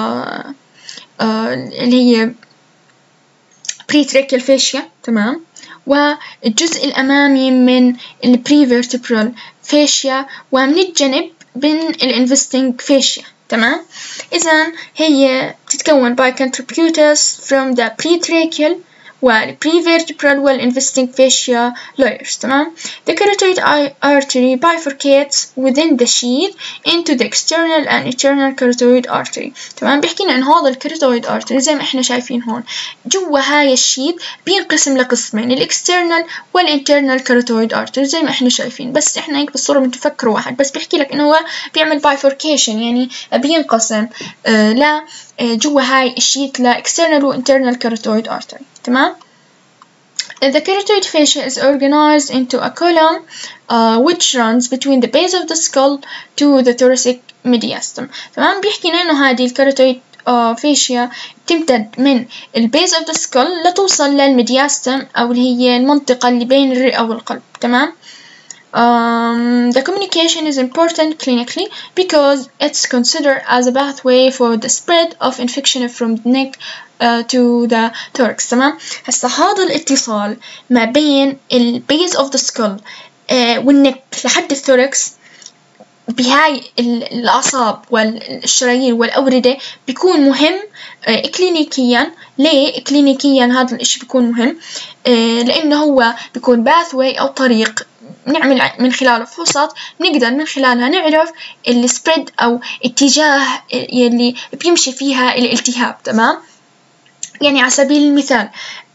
اللي هي بريتراكيال فاشيا، تمام. والجزء الأمامي من البريفيرتبرال فاشيا، ومن الجنب من الانفستنج فاشيا، تمام. إذا هي تتكون by contributors from the pretracheal والprevertebral والinvesting fascia layers، تمام. The carotid artery bifurcates within the sheath into the external and internal carotid artery، تمام. بيحكينا إن هذا الكاروتيد artery زي ما إحنا شايفين هون جوا هاي الشيت بينقسم لقسمين، الإكسترنال والإنترنال كاروتيد artery زي ما إحنا شايفين، بس إحنا هيك بالصورة بنتفكروا واحد، بس بيحكي لك إنه هو بيعمل bifurcation يعني بينقسم لا جوا هاي الشيت ل external و internal carotid artery، تمام. The carotid fascia is organized into a column which runs between the base of the skull to the thoracic mediastum، تمام. بيحكينا إنه هذه الكاروتيد فاشيا تمتد من البيز of the skull لتوصل للميدياستم أو اللي هي المنطقة اللي بين الرئة والقلب، تمام. The communication is important clinically because it's considered as a pathway for the spread of infection from the neck to the thorax، تمام. هسا هذا الاتصال ما بين البيز of the skull والنك لحد الثوركس بهاي الأعصاب والشرايين والأوردة بيكون مهم كلينيكيا. ليه كلينيكيا هذا الإشي بيكون مهم؟ لأنه هو بيكون باثوي أو طريق نعمل من خلاله فحوصات نقدر من خلالها نعرف السبريد أو اتجاه يلي بيمشي فيها الالتهاب، تمام. يعني على سبيل المثال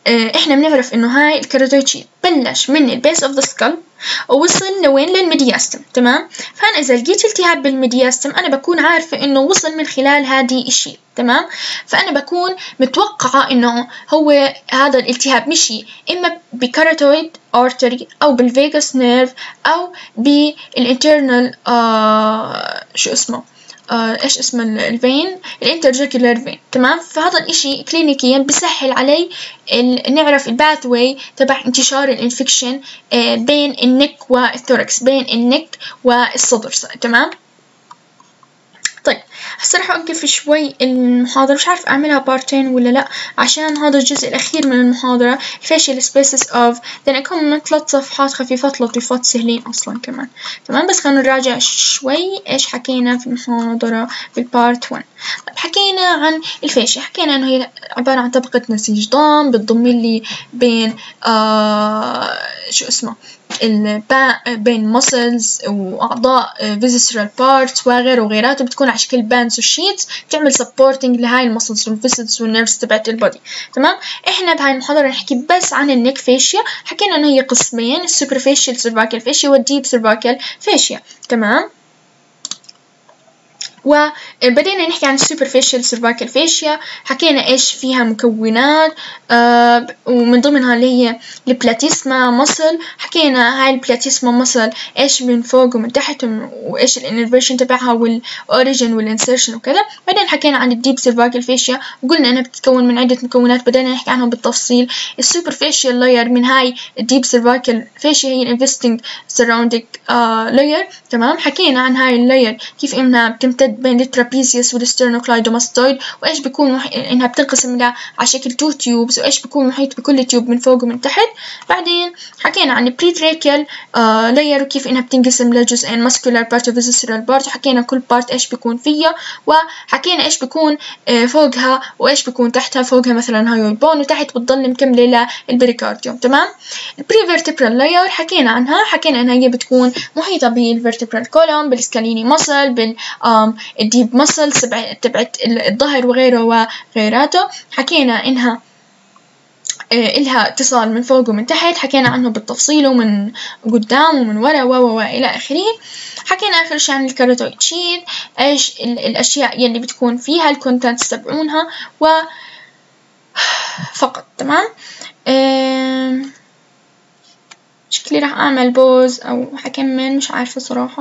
احنا بنعرف انه هاي الكيراتويد شيت بلش من البيس اوف ذا سكال ووصل لوين؟ للميدياستم. تمام. فانا اذا لقيت التهاب بالميدياستم انا بكون عارفة انه وصل من خلال هذه الشيت. تمام. فانا بكون متوقعة انه هو هذا الالتهاب مشي اما بكيراتويد ارتري او بالفيغاس نيرف او بالانترنال شو اسمه ايش اسم الفين؟ الانترجيكولار فين. تمام. فهذا الاشي كلينيكيا بسهل علي نعرف الباث واي تبع انتشار الانفكشن بين النك والثوركس، بين النك والصدر. تمام. طيب هسه راح اوقف شوي المحاضرة، مش عارف اعملها بارتين ولا لا عشان هذا الجزء الاخير من المحاضرة facial spaces of بدنا يكون من 3 صفحات خفيفات لطيفات سهلين اصلا كمان. تمام. بس خلينا نراجع شوي ايش حكينا في المحاضرة في البارت 1. طيب حكينا عن الفاشيا، حكينا انه هي عبارة عن طبقة نسيج ضام بتضم لي بين شو اسمه بين muscles وأعضاء visceral parts وغيره وغيراته، بتكون على شكل bands وشيتس بتعمل supporting لهاي المسلز والفيسلز والنيرفز تبعت البودي. تمام. احنا بهاي المحاضرة نحكي بس عن النك فاشيا، حكينا انه هي قسمين، السوبرفيشال سيرفايكال فاشيا والديب سيرفايكال فاشيا. تمام. وبدينا نحكي عن السوبرفيشال سيرفايكال فاشيا، حكينا ايش فيها مكونات ومن ضمنها اللي هي البلاتيسما مصل. حكينا هاي البلاتيسما مصل ايش من فوق ومن تحت وايش الانرفيشن تبعها والاوريجن والانسيرشن وكذا. بعدين حكينا عن الديب سيرفايكال فاشيا وقلنا انها بتتكون من عدة مكونات، بدينا نحكي عنهم بالتفصيل. السوبرفيشال لاير من هاي الديب سيرفايكال فاشيا هي الانفستنج سراوندينج لاير. تمام. حكينا عن هاي اللاير كيف انها بتمتد بين الترابيزيوس والسترنوكلايدوماستويد وايش بيكون انها بتنقسم على شكل 2 تيوبز وايش بيكون محيط بكل تيوب من فوق ومن تحت. بعدين حكينا عن البريتراكيال لاير وكيف انها بتنقسم لجزئين ماسكولار بارت وفيسيرال بارت، وحكينا كل بارت ايش بيكون فيها، وحكينا ايش بيكون فوقها وايش بيكون تحتها. فوقها مثلا هاي البون وتحت بتضل مكمله للبريكارديوم. تمام. البريفيرتبرال لاير حكينا عنها، حكينا انها هي بتكون محيطه بالفيرتبرال كولوم بالسكاليني ماسل الديب ماسل تبعت الظهر وغيره وغيراته. حكينا انها إلها اتصال من فوق ومن تحت، حكينا عنه بالتفصيل ومن قدام ومن ورا وإلى آخره. حكينا آخر شيء عن الكيراتويد شيت، إيش الأشياء يلي بتكون فيها الكونتنتس تبعونها فقط. تمام. شكلي راح أعمل بوز أو حكمل، مش عارفة صراحة.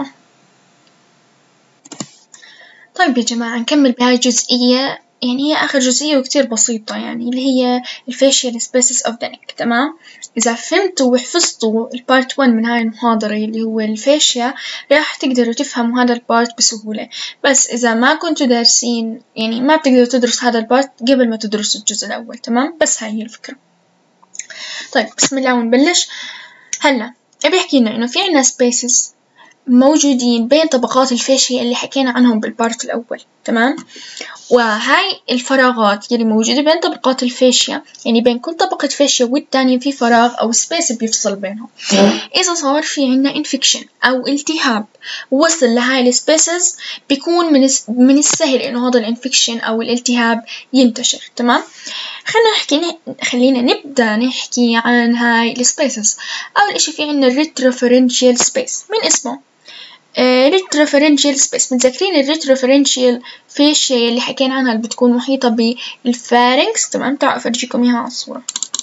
طيب يا جماعة نكمل بهاي الجزئية، يعني هي آخر جزئية وكتير بسيطة، يعني اللي هي الفاشيال سبيسز اوف ذا نيك. تمام. إذا فهمتوا وحفظتوا البارت 1 من هاي المحاضرة اللي هو الفاشيا راح تقدروا تفهموا هذا البارت بسهولة. بس إذا ما كنتوا دارسين يعني ما بتقدروا تدرسوا هذا البارت قبل ما تدرسوا الجزء الأول. تمام. بس هاي هي الفكرة. طيب بسم الله ونبلش. هلا أبي أحكي لنا إنه في عنا سبيسز موجودين بين طبقات الفاشيا اللي حكينا عنهم بالبارت الأول. تمام. وهاي الفراغات يلي موجودة بين طبقات الفاشيا، يعني بين كل طبقة فاشيا والتانية في فراغ أو سبيس بيفصل بينهم. إذا صار في عنا انفكشن أو التهاب وصل لهاي السبيسز بيكون من السهل إنه هذا الانفكشن أو الالتهاب ينتشر. تمام. خلينا نبدأ نحكي عن هاي السبيسز. أول إشي في عنا الريتروفرنشيال سبيس من اسمه ريتروفرنشيال سبيس. متذكرين الريتروفرنشيال فاشيا اللي حكينا عنها اللي بتكون محيطة بالفارنكس. تمام. تعالوا أفرجيكم إياها على الصورة.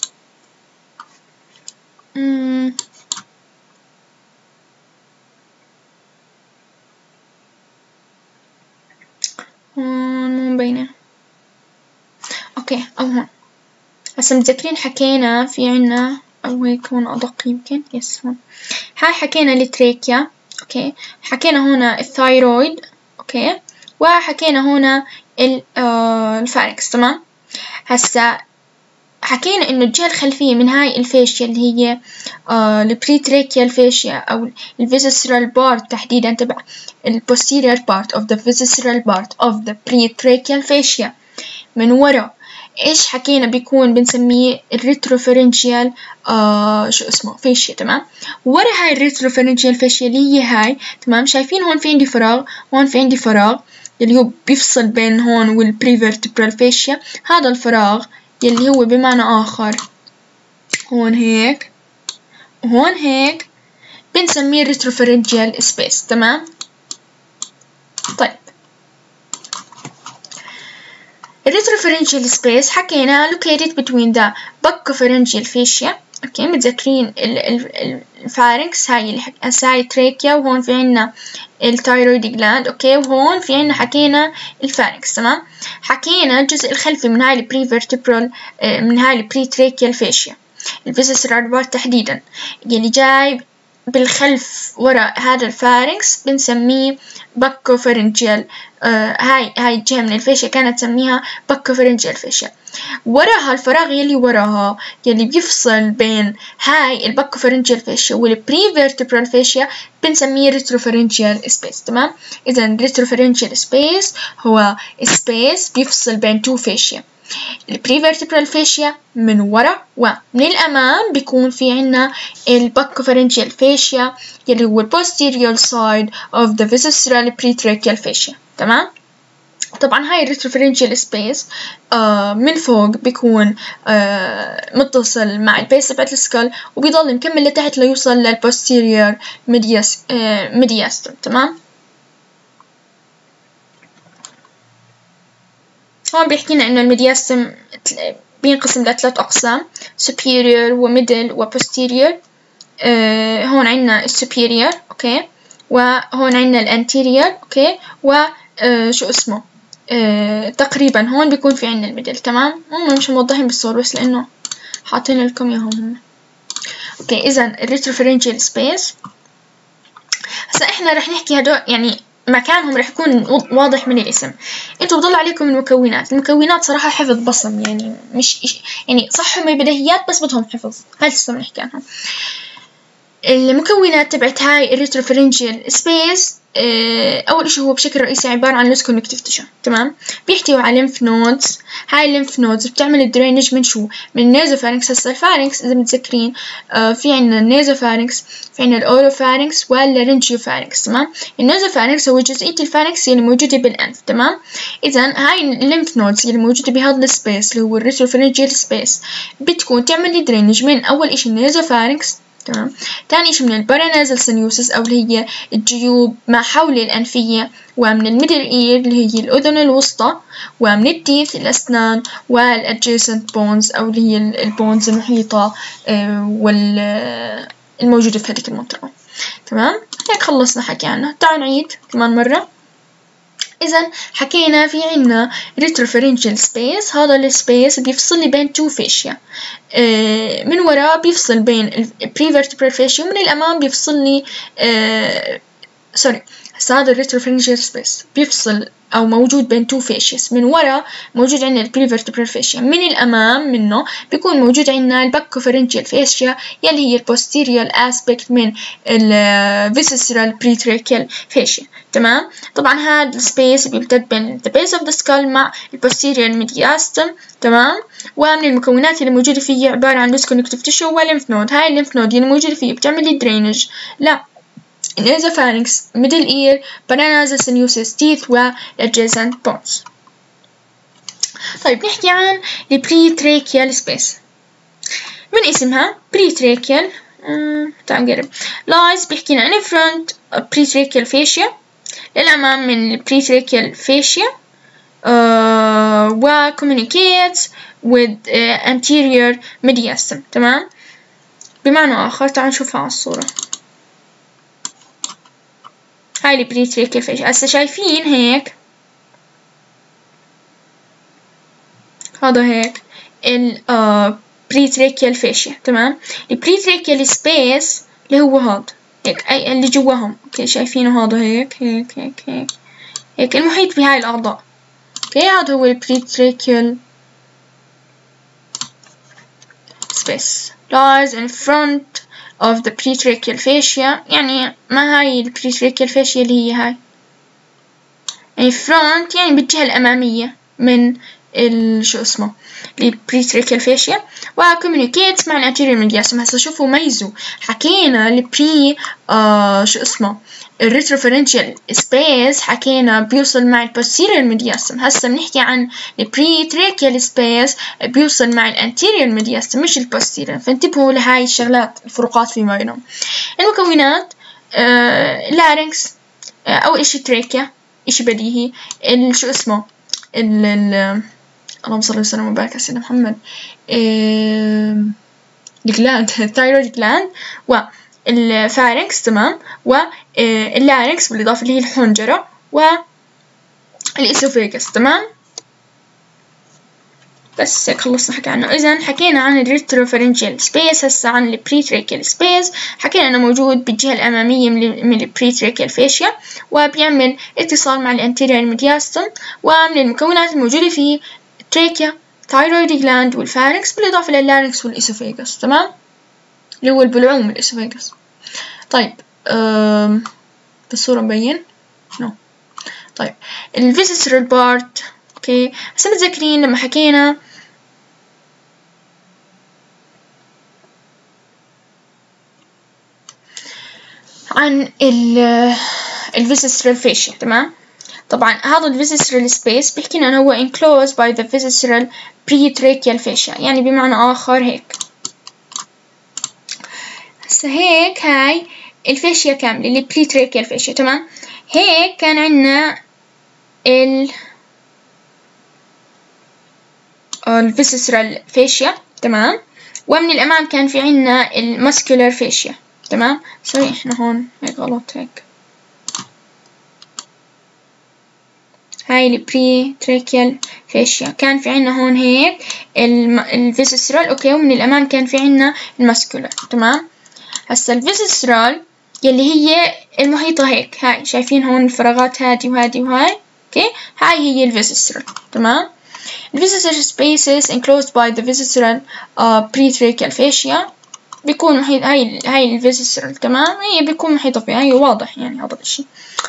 مو مبينة. أوكي أو هون. هسا متذكرين حكينا في عنا أو هيك هون أدق يمكن. يس هون. هاي حكينا التريكيا. أوكي. حكينا هنا الثايرويد. أوكي. وحكينا هنا الفارنكس. تمام. هسا حكينا إنه الجهة الخلفية من هاي الفاشيا اللي هي البريتراكيال فاشيا أو الفيسيرال بارت تحديدا تبع posterior part of the visceral part of the pretracheal fascia من ورا. إيش حكينا بيكون بنسميه الريتروفرنشيال شو اسمه فاشيا. تمام. ورا هاي الريتروفرنشيال فاشيا اللي هي هاي. تمام. شايفين هون في عندي فراغ، هون في عندي فراغ اللي هو بيفصل بين هون والبريفيرتبرال فاشيا. هذا الفراغ يلي هو بمعنى آخر هون هيك وهون هيك بنسميه الريتروفرنجيال سبيس. تمام. طيب الريتروفرنجيال سبيس حكينا located between the buccopharyngeal fascia. اوكي متذكرين الفارنكس هاي اللي هاي تريكيا، وهون في عنا التايرويد جلاند. اوكي وهون في عنا حكينا الفارنكس. تمام. حكينا الجزء الخلفي من هاي البري فيرتبرال من هاي البري تريكيال فاشيا، الفيسسرال بارت تحديدا اللي جاي بالخلف وراء هذا الفارنكس بنسميه باكوفارنجيال. هاي الجهة من الفاشيا كانت تسميها باكوفارنجيال فاشيا. وراها الفراغ يلي وراها يلي بيفصل بين هاي الباكوفارنجيال فاشيا والبري فيرتبرال فاشيا بنسميه ريتروفارنجيال سبيس. تمام. إذا ريتروفارنجيال سبيس هو سبيس بيفصل بين تو فاشيا. البري فيرتبرال فاشيا من ورا، ومن الأمام بيكون في عنا الباكوفارنجيال فاشيا يلي هو posterior side of the visceral pretracheal fascia. تمام. طبعا هاي الريتروفارنجيال سبيس من فوق بيكون متصل مع البيس تبعت السكال وبيضل مكمل لتحت ليوصل للبوستيريور ميدياستم. تمام. هون بيحكينا إنه الميدياستم بينقسم لثلاث أقسام superior و middle و posterior. هون عنا السوبيريور. أوكي وهون عنا الانتيريور. أوكي وشو اسمه تقريبا هون بيكون في عنا الميدل. تمام. هم مش موضحين بالصور بس لأنه حاطين لكم إياهم هم. أوكي إذا الريتروفارنجيال سبيس هسا إحنا رح نحكي هدول يعني مكانهم رح يكون واضح من الاسم. انتوا بضل عليكم المكونات صراحة حفظ بصم، يعني مش يعني صح هم بديهيات بس بدهم حفظ. هاي لسه بنحكي عنهم. المكونات تبعت هاي الريتروفارنجيال سبيس اول اشي هو بشكل رئيسي عبارة عن لوس كونكتيف تيشو. تمام. بيحتوي على ليمف نودز. هاي الليمف نودز بتعمل الدرينج من شو؟ من النيزوفارنكس. هسا الفارنكس اذا متذكرين في عنا النيزوفارنكس، في عنا الاوروفارنكس واللارنجيوفارنكس. تمام. النيزوفارنكس هو جزئية الفارنكس اللي موجودة بالانف. تمام. اذا هاي الليمف نودز اللي موجودة بهذا السبيس اللي هو الريتروفارنجيال سبيس بتكون تعمل الدرينج من اول اشي النيزوفارنكس. تمام. تاني شيء من البارانازال سينيوسس أو اللي هي الجيوب ما حول الأنفية، ومن الميدل إير اللي هي الأذن الوسطى، ومن التيث الأسنان، والأدجيسنت بونز أو اللي هي البونز المحيطة والموجودة في هذيك المنطقة. تمام. هيك خلصنا حكي عنها. تعالوا نعيد كمان مرة. إذا حكينا في عنا ريتروفارنجيال سبيس، هذا السبيس بيفصل لي بين تو فاشيا. من وراء بيفصل بين البريفيرتبرال فاشيا، ومن الأمام بيفصل لي هذا الريتروفارنجيال سبيس بيفصل أو موجود بين تو فاشيس. من وراء موجود عندنا البريفيرتبرال فاشيا، من الأمام منه بيكون موجود عندنا الباكوفارنجيال فاشيا يلي هي البوستيريال اسبكت من الفيسسرال بريتراكيال فاشيا. تمام. طبعا هذا السبيس بيمتد بين the base of the skull مع البوستيريال ميدياستم. تمام. ومن المكونات اللي موجودة فيه عبارة عن loose connective tissue والليمف نود. هاي الليمف نود اللي موجودة فيه بتعمل لي درينج النيزوفارنكس، middle ear، paranasal sinus, teeth والadjacent bones. طيب نحكي عن البريتراكيال سبيس. من اسمها بريتراكيال تعال نقرب. lies بيحكينا in front of pretracheal fascia، للأمام من البريتراكيال fascia و communicates with anterior mediastum. تمام. بمعنى آخر تعال نشوفها على الصورة. هاي البريتراكيال فاشيا. هسه شايفين هيك هذا هيك البريتراكيال فاشيا. تمام. البريتراكيال سبيس اللي هو هذا هيك أي اللي جواهم. اوكي شايفينه هذا هيك هيك هيك هيك هيك المحيط بهاي الأعضاء. اوكي هذا هو البريتراكيال space lies in front of the pretracheal fascia. يعني ما هاي البريتراكيال فاشيا اللي هي هاي يعني front يعني بالجهة الأمامية من شو اسمه البريتريكال فاشيا وكوميونيكيتس مع الانتيريور ميدياستم. هسا شوفوا ميزوا، حكينا البري شو اسمه الريتروفرنشال سبيس حكينا بيوصل مع البوستيريور ميدياستم، هسا بنحكي عن البريتريكال سبيس بيوصل مع الانتيريور ميدياستم مش البوستيريور، فانتبهوا لهاي الشغلات الفروقات فيما بينهم. المكونات لارنكس أول إشي تريكيا، إشي بديهي. شو اسمه اللهم صل وسلم وبارك على سيدنا محمد، الجلاند الثايرويد جلاند والفارنكس تمام، واللارنكس بالإضافة اللي هي الحنجرة والإسوفيجس تمام. بس هيك خلصنا حكي عنه. إذا حكينا عن الريتروفرنجيال سبيس، هسا عن البريتريكال سبيس حكينا إنه موجود بالجهة الأمامية من البريتريكال فاشيا وبيعمل اتصال مع الانتيريور ميدياستم، ومن المكونات الموجودة فيه التريكيا ثايرويد جلاند والفارنكس بالإضافة لللارنكس والإسوفيجس تمام، اللي هو البلعوم الإسوفيجس. طيب بالصورة مبين نو. طيب الفيسيسرال بارت اوكي، هسه متذكرين لما حكينا عن الفيسيسرال فاشيا تمام. طبعا هذا الفيسيسرال سبيس بيحكي لنا هو enclosed by the visceral pretracheal fascia، يعني بمعنى آخر هيك. هسه هيك هاي الفاشيا كاملة اللي pretracheal fascia تمام. هيك كان عنا الفيسيسرال فاشيا تمام، ومن الأمام كان في عنا الماسكولار فاشيا تمام. سوري احنا هون هيك غلط، هيك هاي البريتريكيال فاشيا كان في عنا هون هيك الفيسيسرال اوكي، ومن الأمام كان في عنا الماسكولار تمام. هسا الفيسيسرال يلي هي المحيطة هيك، هاي شايفين هون الفراغات هادي وهادي وهاي اوكي، هاي هي الفيسيسرال تمام. الفيسيسرال spaces enclosed by the visceral pretracheal fascia بيكون محيط هاي الفيسيسرال تمام، هي بيكون محيطة فيها، هي واضح يعني هذا الشيء.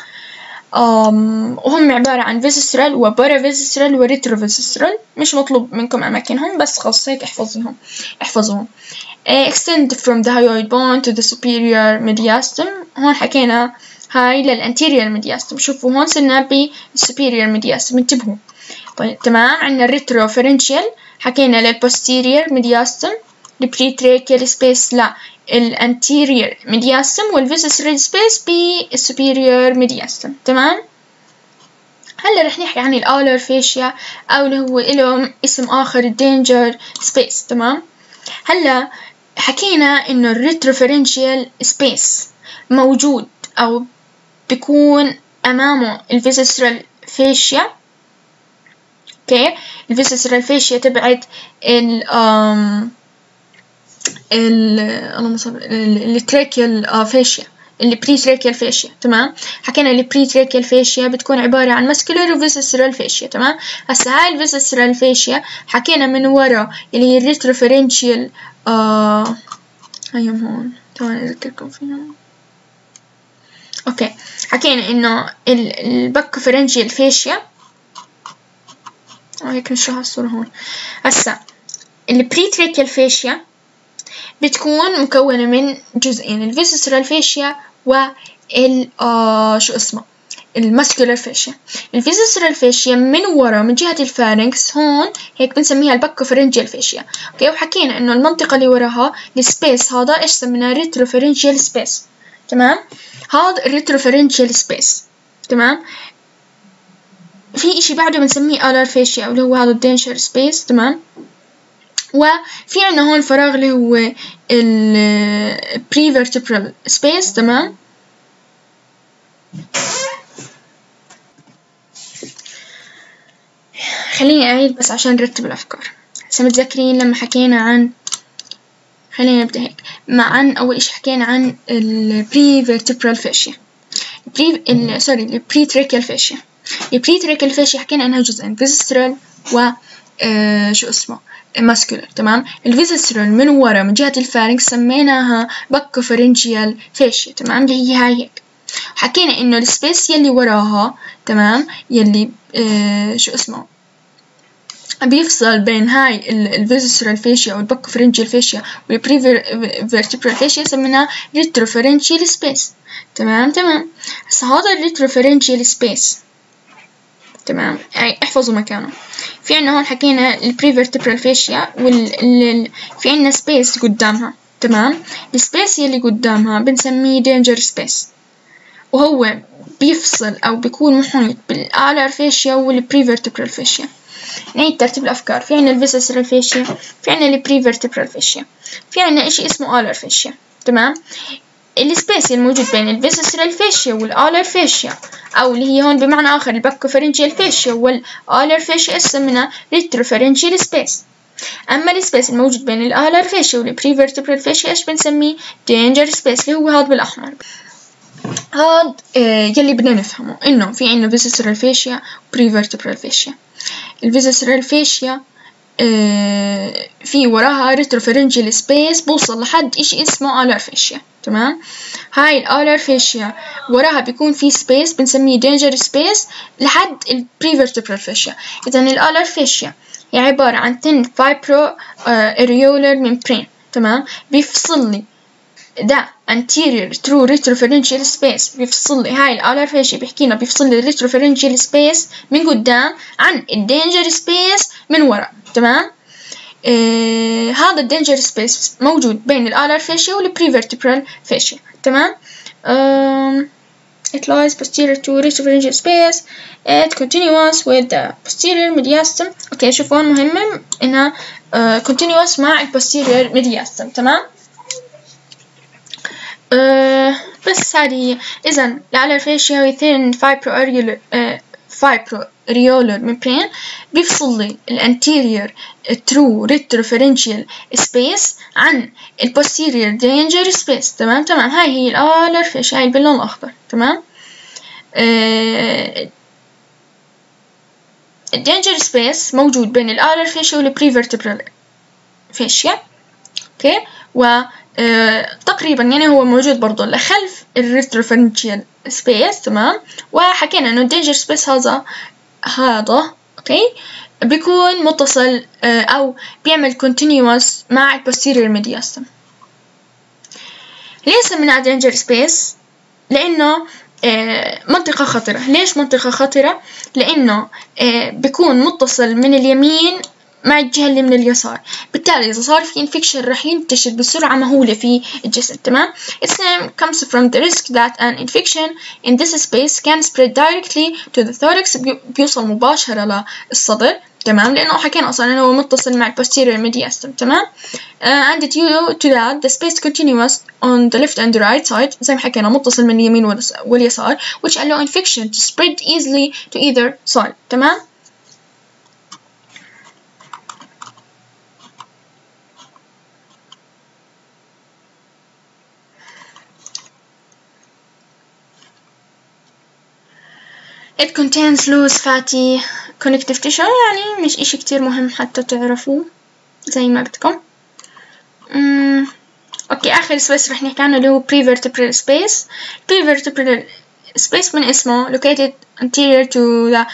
وهم عبارة عن فيسيسرال وبارافيسيسرال وريتروفيسيسرال، مش مطلوب منكم أماكنهم بس خلص هيك احفظوهم. extend from the hyoid bone to the superior mediastum. هون حكينا هاي للانتيريور ميدياستم، شوفوا هون صرنا بالسوبيريور ميدياستم انتبهوا. طيب تمام. عندنا الريتروفرنشيال حكينا للبوستيريور ميدياستم، البريتريكيال سبيس لا الانتيريور ميدياستم، والفيسيسرال سبيس بالسوبيريور ميدياستم تمام. هلا رح نحكي عن الأولر فاشيا أو اللي هو له اسم آخر الدينجر سبيس تمام. هلا حكينا إنه الريتروفرنشيال سبيس موجود أو بيكون أمامه الفيسيسرال فاشيا اوكي. الفيسيسرال فاشيا تبعت التريكيال فاشيا، البريتريكيال فاشيا تمام. حكينا البريتريكيال فاشيا بتكون عبارة عن ماسكولار وفيسيسرال فاشيا تمام. هسا هاي الفيسيسرال فاشيا حكينا من ورا اللي هي الريتروفرنشيال هيهم هون تواني أذكركم فيهم اوكي. حكينا إنه الباكوفرنشيال فاشيا هيك نشرح الصورة هون. هسا البريتريكيال فاشيا بتكون مكونة من جزئين، الفيسيسرال فاشيا شو اسمه الماسكولار فاشيا. الفيسيسرال فاشيا من ورا من جهة الفارنكس هون هيك بنسميها الباكوفرنجيال فاشيا اوكي. وحكينا انه المنطقة اللي وراها السبيس هذا ايش سميناه ريتروفرنجيال سبيس تمام. هذا الريتروفرنجيال سبيس تمام. في اشي بعده بنسميه alar fascia اللي هو هذا الدينجر سبيس تمام. وفي عنا هون فراغ اللي هو prevertebral space تمام. خليني أعيد بس عشان نرتب الأفكار. هسه متذكرين لما حكينا عن خلينا نبدأ هيك عن أول إشي حكينا عن prevertebral fascia pretracheal fascia. البريتريكال فاشيا حكينا انها جزئين فيسيسرال و شو اسمه ماسكولار تمام. الفيسيسرال من ورا من جهة الفارنكس سميناها باكوفرنجيال فاشيا تمام، اللي هي هاي هيك. حكينا انه السبيس يلي وراها تمام يلي شو اسمه بيفصل بين هاي الفيسرال فاشيا أو الباكوفرنجيال فاشيا والبريفيرتبرال فاشيا سميناه ريتروفرنجيال سبيس. تمام. هسا هذا الريتروفرنجيال سبيس تمام احفظوا مكانه. في عنا هون حكينا البريفيرتبرال فاشيا في عنا سبيس قدامها. تمام. السبيس يلي قدامها بنسميه danger space، وهو بيفصل أو بيكون محيط بالآلر فاشيا والبريفيرتبرال فاشيا. نعيد ترتيب الأفكار. في عنا الفيسرال فاشيا، في عنا البريفيرتبرال فاشيا، في عنا إشي اسمه آلر فاشيا. تمام. السبيس الموجود بين الفيسرال فاشيا والآلر فاشيا، أو اللي هي هون بمعنى آخر الباكوفرنجيال فاشيا والآلر فاشيا اسمنا ريتروفرنجيال سبيس. أما السبيس الموجود بين الآلر فاشيا والبريفيرتبرال فاشيا إيش بنسميه؟ danger space، اللي هو هذا بالأحمر. هاد يلي بدنا نفهمه إنه في عنا فيسرال فاشيا وبريفيرتبرال فاشيا. الفيسرال فاشيا في وراها ريتروفرنجيال سبيس بوصل لحد إشي اسمه آلر فاشيا. تمام. هاي الآلر فاشيا وراها بيكون في سبيس بنسميه danger space لحد البريفيرتبرال فاشيا. إذا الآلر فاشيا هي عبارة عن thin fibro areolar membrane. تمام. بيفصل لي ده anterior through retroferential space، بيفصل لي هاي الآلر فاشيا بيحكينا بيفصل لي retroferential space من قدام عن الدينجر سبيس من ورا. تمام. هذا الدينجر سبيس موجود بين الآلر فاشيا والبريفيرتبرال فاشيا. تمام. it lies posterior to retroferential space it continuous with the posterior mediastinum. اوكي شوفوا مهمة انها continuous مع posterior mediastinum. تمام. بس هذه إذا الآلر فاشيا هي thin fibroareolar membrane بيفصل لي الانتيريور through retroferential space عن البوستيريور danger space. تمام. هاي هي الآلر فاشيا، هاي باللون الأخضر. تمام. الدينجر سبيس موجود بين الآلر فاشيا والبريفيرتبرال فاشيا. اوكي. و تقريبا يعني هو موجود برضو لخلف الريتروفرنجيال سبيس. تمام. وحكينا انه الدينجر سبيس هذا اوكي بيكون متصل او بيعمل continuous مع البوستيريور ميدياستم. ليه سميناه دينجر سبيس؟ لانه منطقة خطرة. ليش منطقة خطرة؟ لانه بيكون متصل من اليمين مع الجهة اللي من اليسار، بالتالي إذا صار في infection راح ينتشر بسرعة مهولة في الجسم. تمام. Its name comes from the risk that an infection in this space can spread directly to the thorax، بيوصل مباشرة للصدر. تمام. لأنه حكينا أصلا أنه هو متصل مع posterior mediastinum. تمام. and due to that the space continuous on the left and the right side، زي ما حكينا متصل من اليمين واليسار which allow infection to spread easily to either side. تمام. It contains loose fatty connective tissue، يعني مش إشي كتير مهم حتى تعرفوه زي ما بدكم. أوكي آخر سبيس رح نحكي عنه اللي هو prevertebral space. prevertebral space من اسمه located anterior to the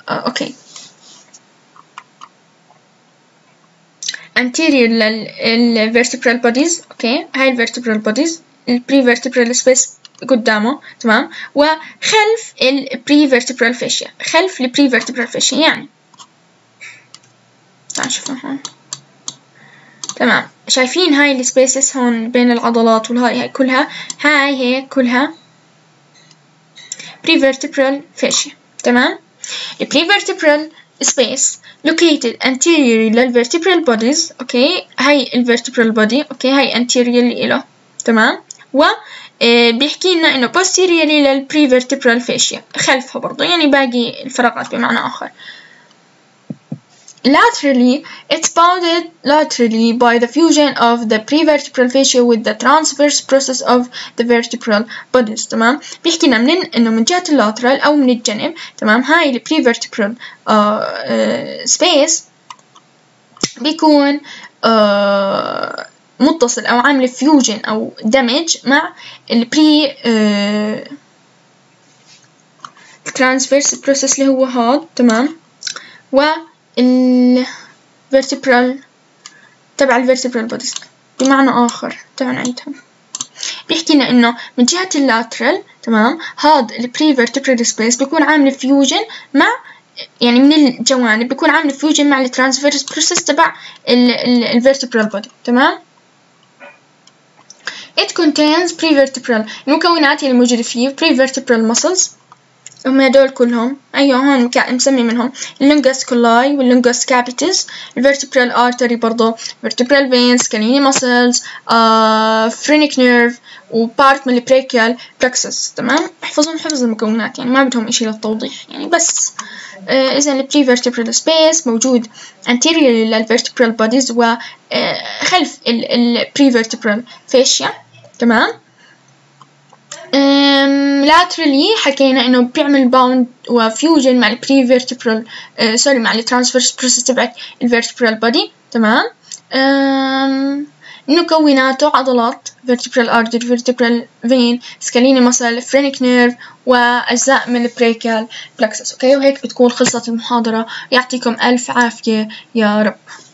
anterior للvertebral bodies. أوكي هاي الvertebral bodies الprevertebral space قدامه. تمام. وخلف البريفيرتبرال فاشيا، خلف البريفيرتبرال فاشيا يعني تعال نشوفها هون. تمام. شايفين هاي السبيسز هون بين العضلات والهاي كلها، هاي هي كلها بريفيرتبرال فاشيا. تمام. البريفيرتبرال space located anterior للvertebral bodies. اوكي هاي الvertebral body اوكي هاي anterior له. تمام. و بيحكي لنا انه posteriorly للبريفيرتبرال فاشيا، خلفها برضو يعني باقي الفراغات بمعنى اخر. laterally it's bounded laterally by the fusion of the prevertebral fascia with the transverse process of the vertebral bodies. تمام. بيحكي لنا انه من جهة اللاترال او من الجنب. تمام. هاي البريفيرتبرال space بيكون متصل أو عامل فيوجن أو دمج مع البري transverse process اللي هو هاد. تمام. و الفيرتبرال تبع الفيرتبرال بوديز. بمعنى آخر تعال نعيدها، بيحكي لنا إنه من جهة اللاترال تمام هاد البري فيرتبرال سبيس بيكون عامل فيوجن مع يعني من الجوانب بيكون عامل فيوجن مع الترانسفيرس بروسيس تبع الفيرتبرال بودي تمام. It contains prevertebral المكونات اللي موجودة فيه prevertebral muscles هم هدول كلهم. أيوة هون مسمي منهم اللونجس كولاي واللونجس كابيتس، الفيرتبرال artery برضو، vertebral veins، scalene muscles، phrenic nerve وبارت من البريكيال plexus تمام. احفظهم حفظ المكونات يعني ما بدهم إشي للتوضيح يعني بس. إذا ال prevertebral space موجود anterior للvertebral bodies وخلف ال prevertebral fascia تمام. laterally حكينا إنه بيعمل باوند وفيوجن مع البريفيرتبرال مع الترانسفيرس بروسيس تبعت الفيرتبرال بودي تمام. مكوناته عضلات vertebral artery vertebral vein scalene muscle phrenic nerve وأجزاء من البريكال plexus. أوكي وهيك بتكون خلصت المحاضرة. يعطيكم ألف عافية يا رب.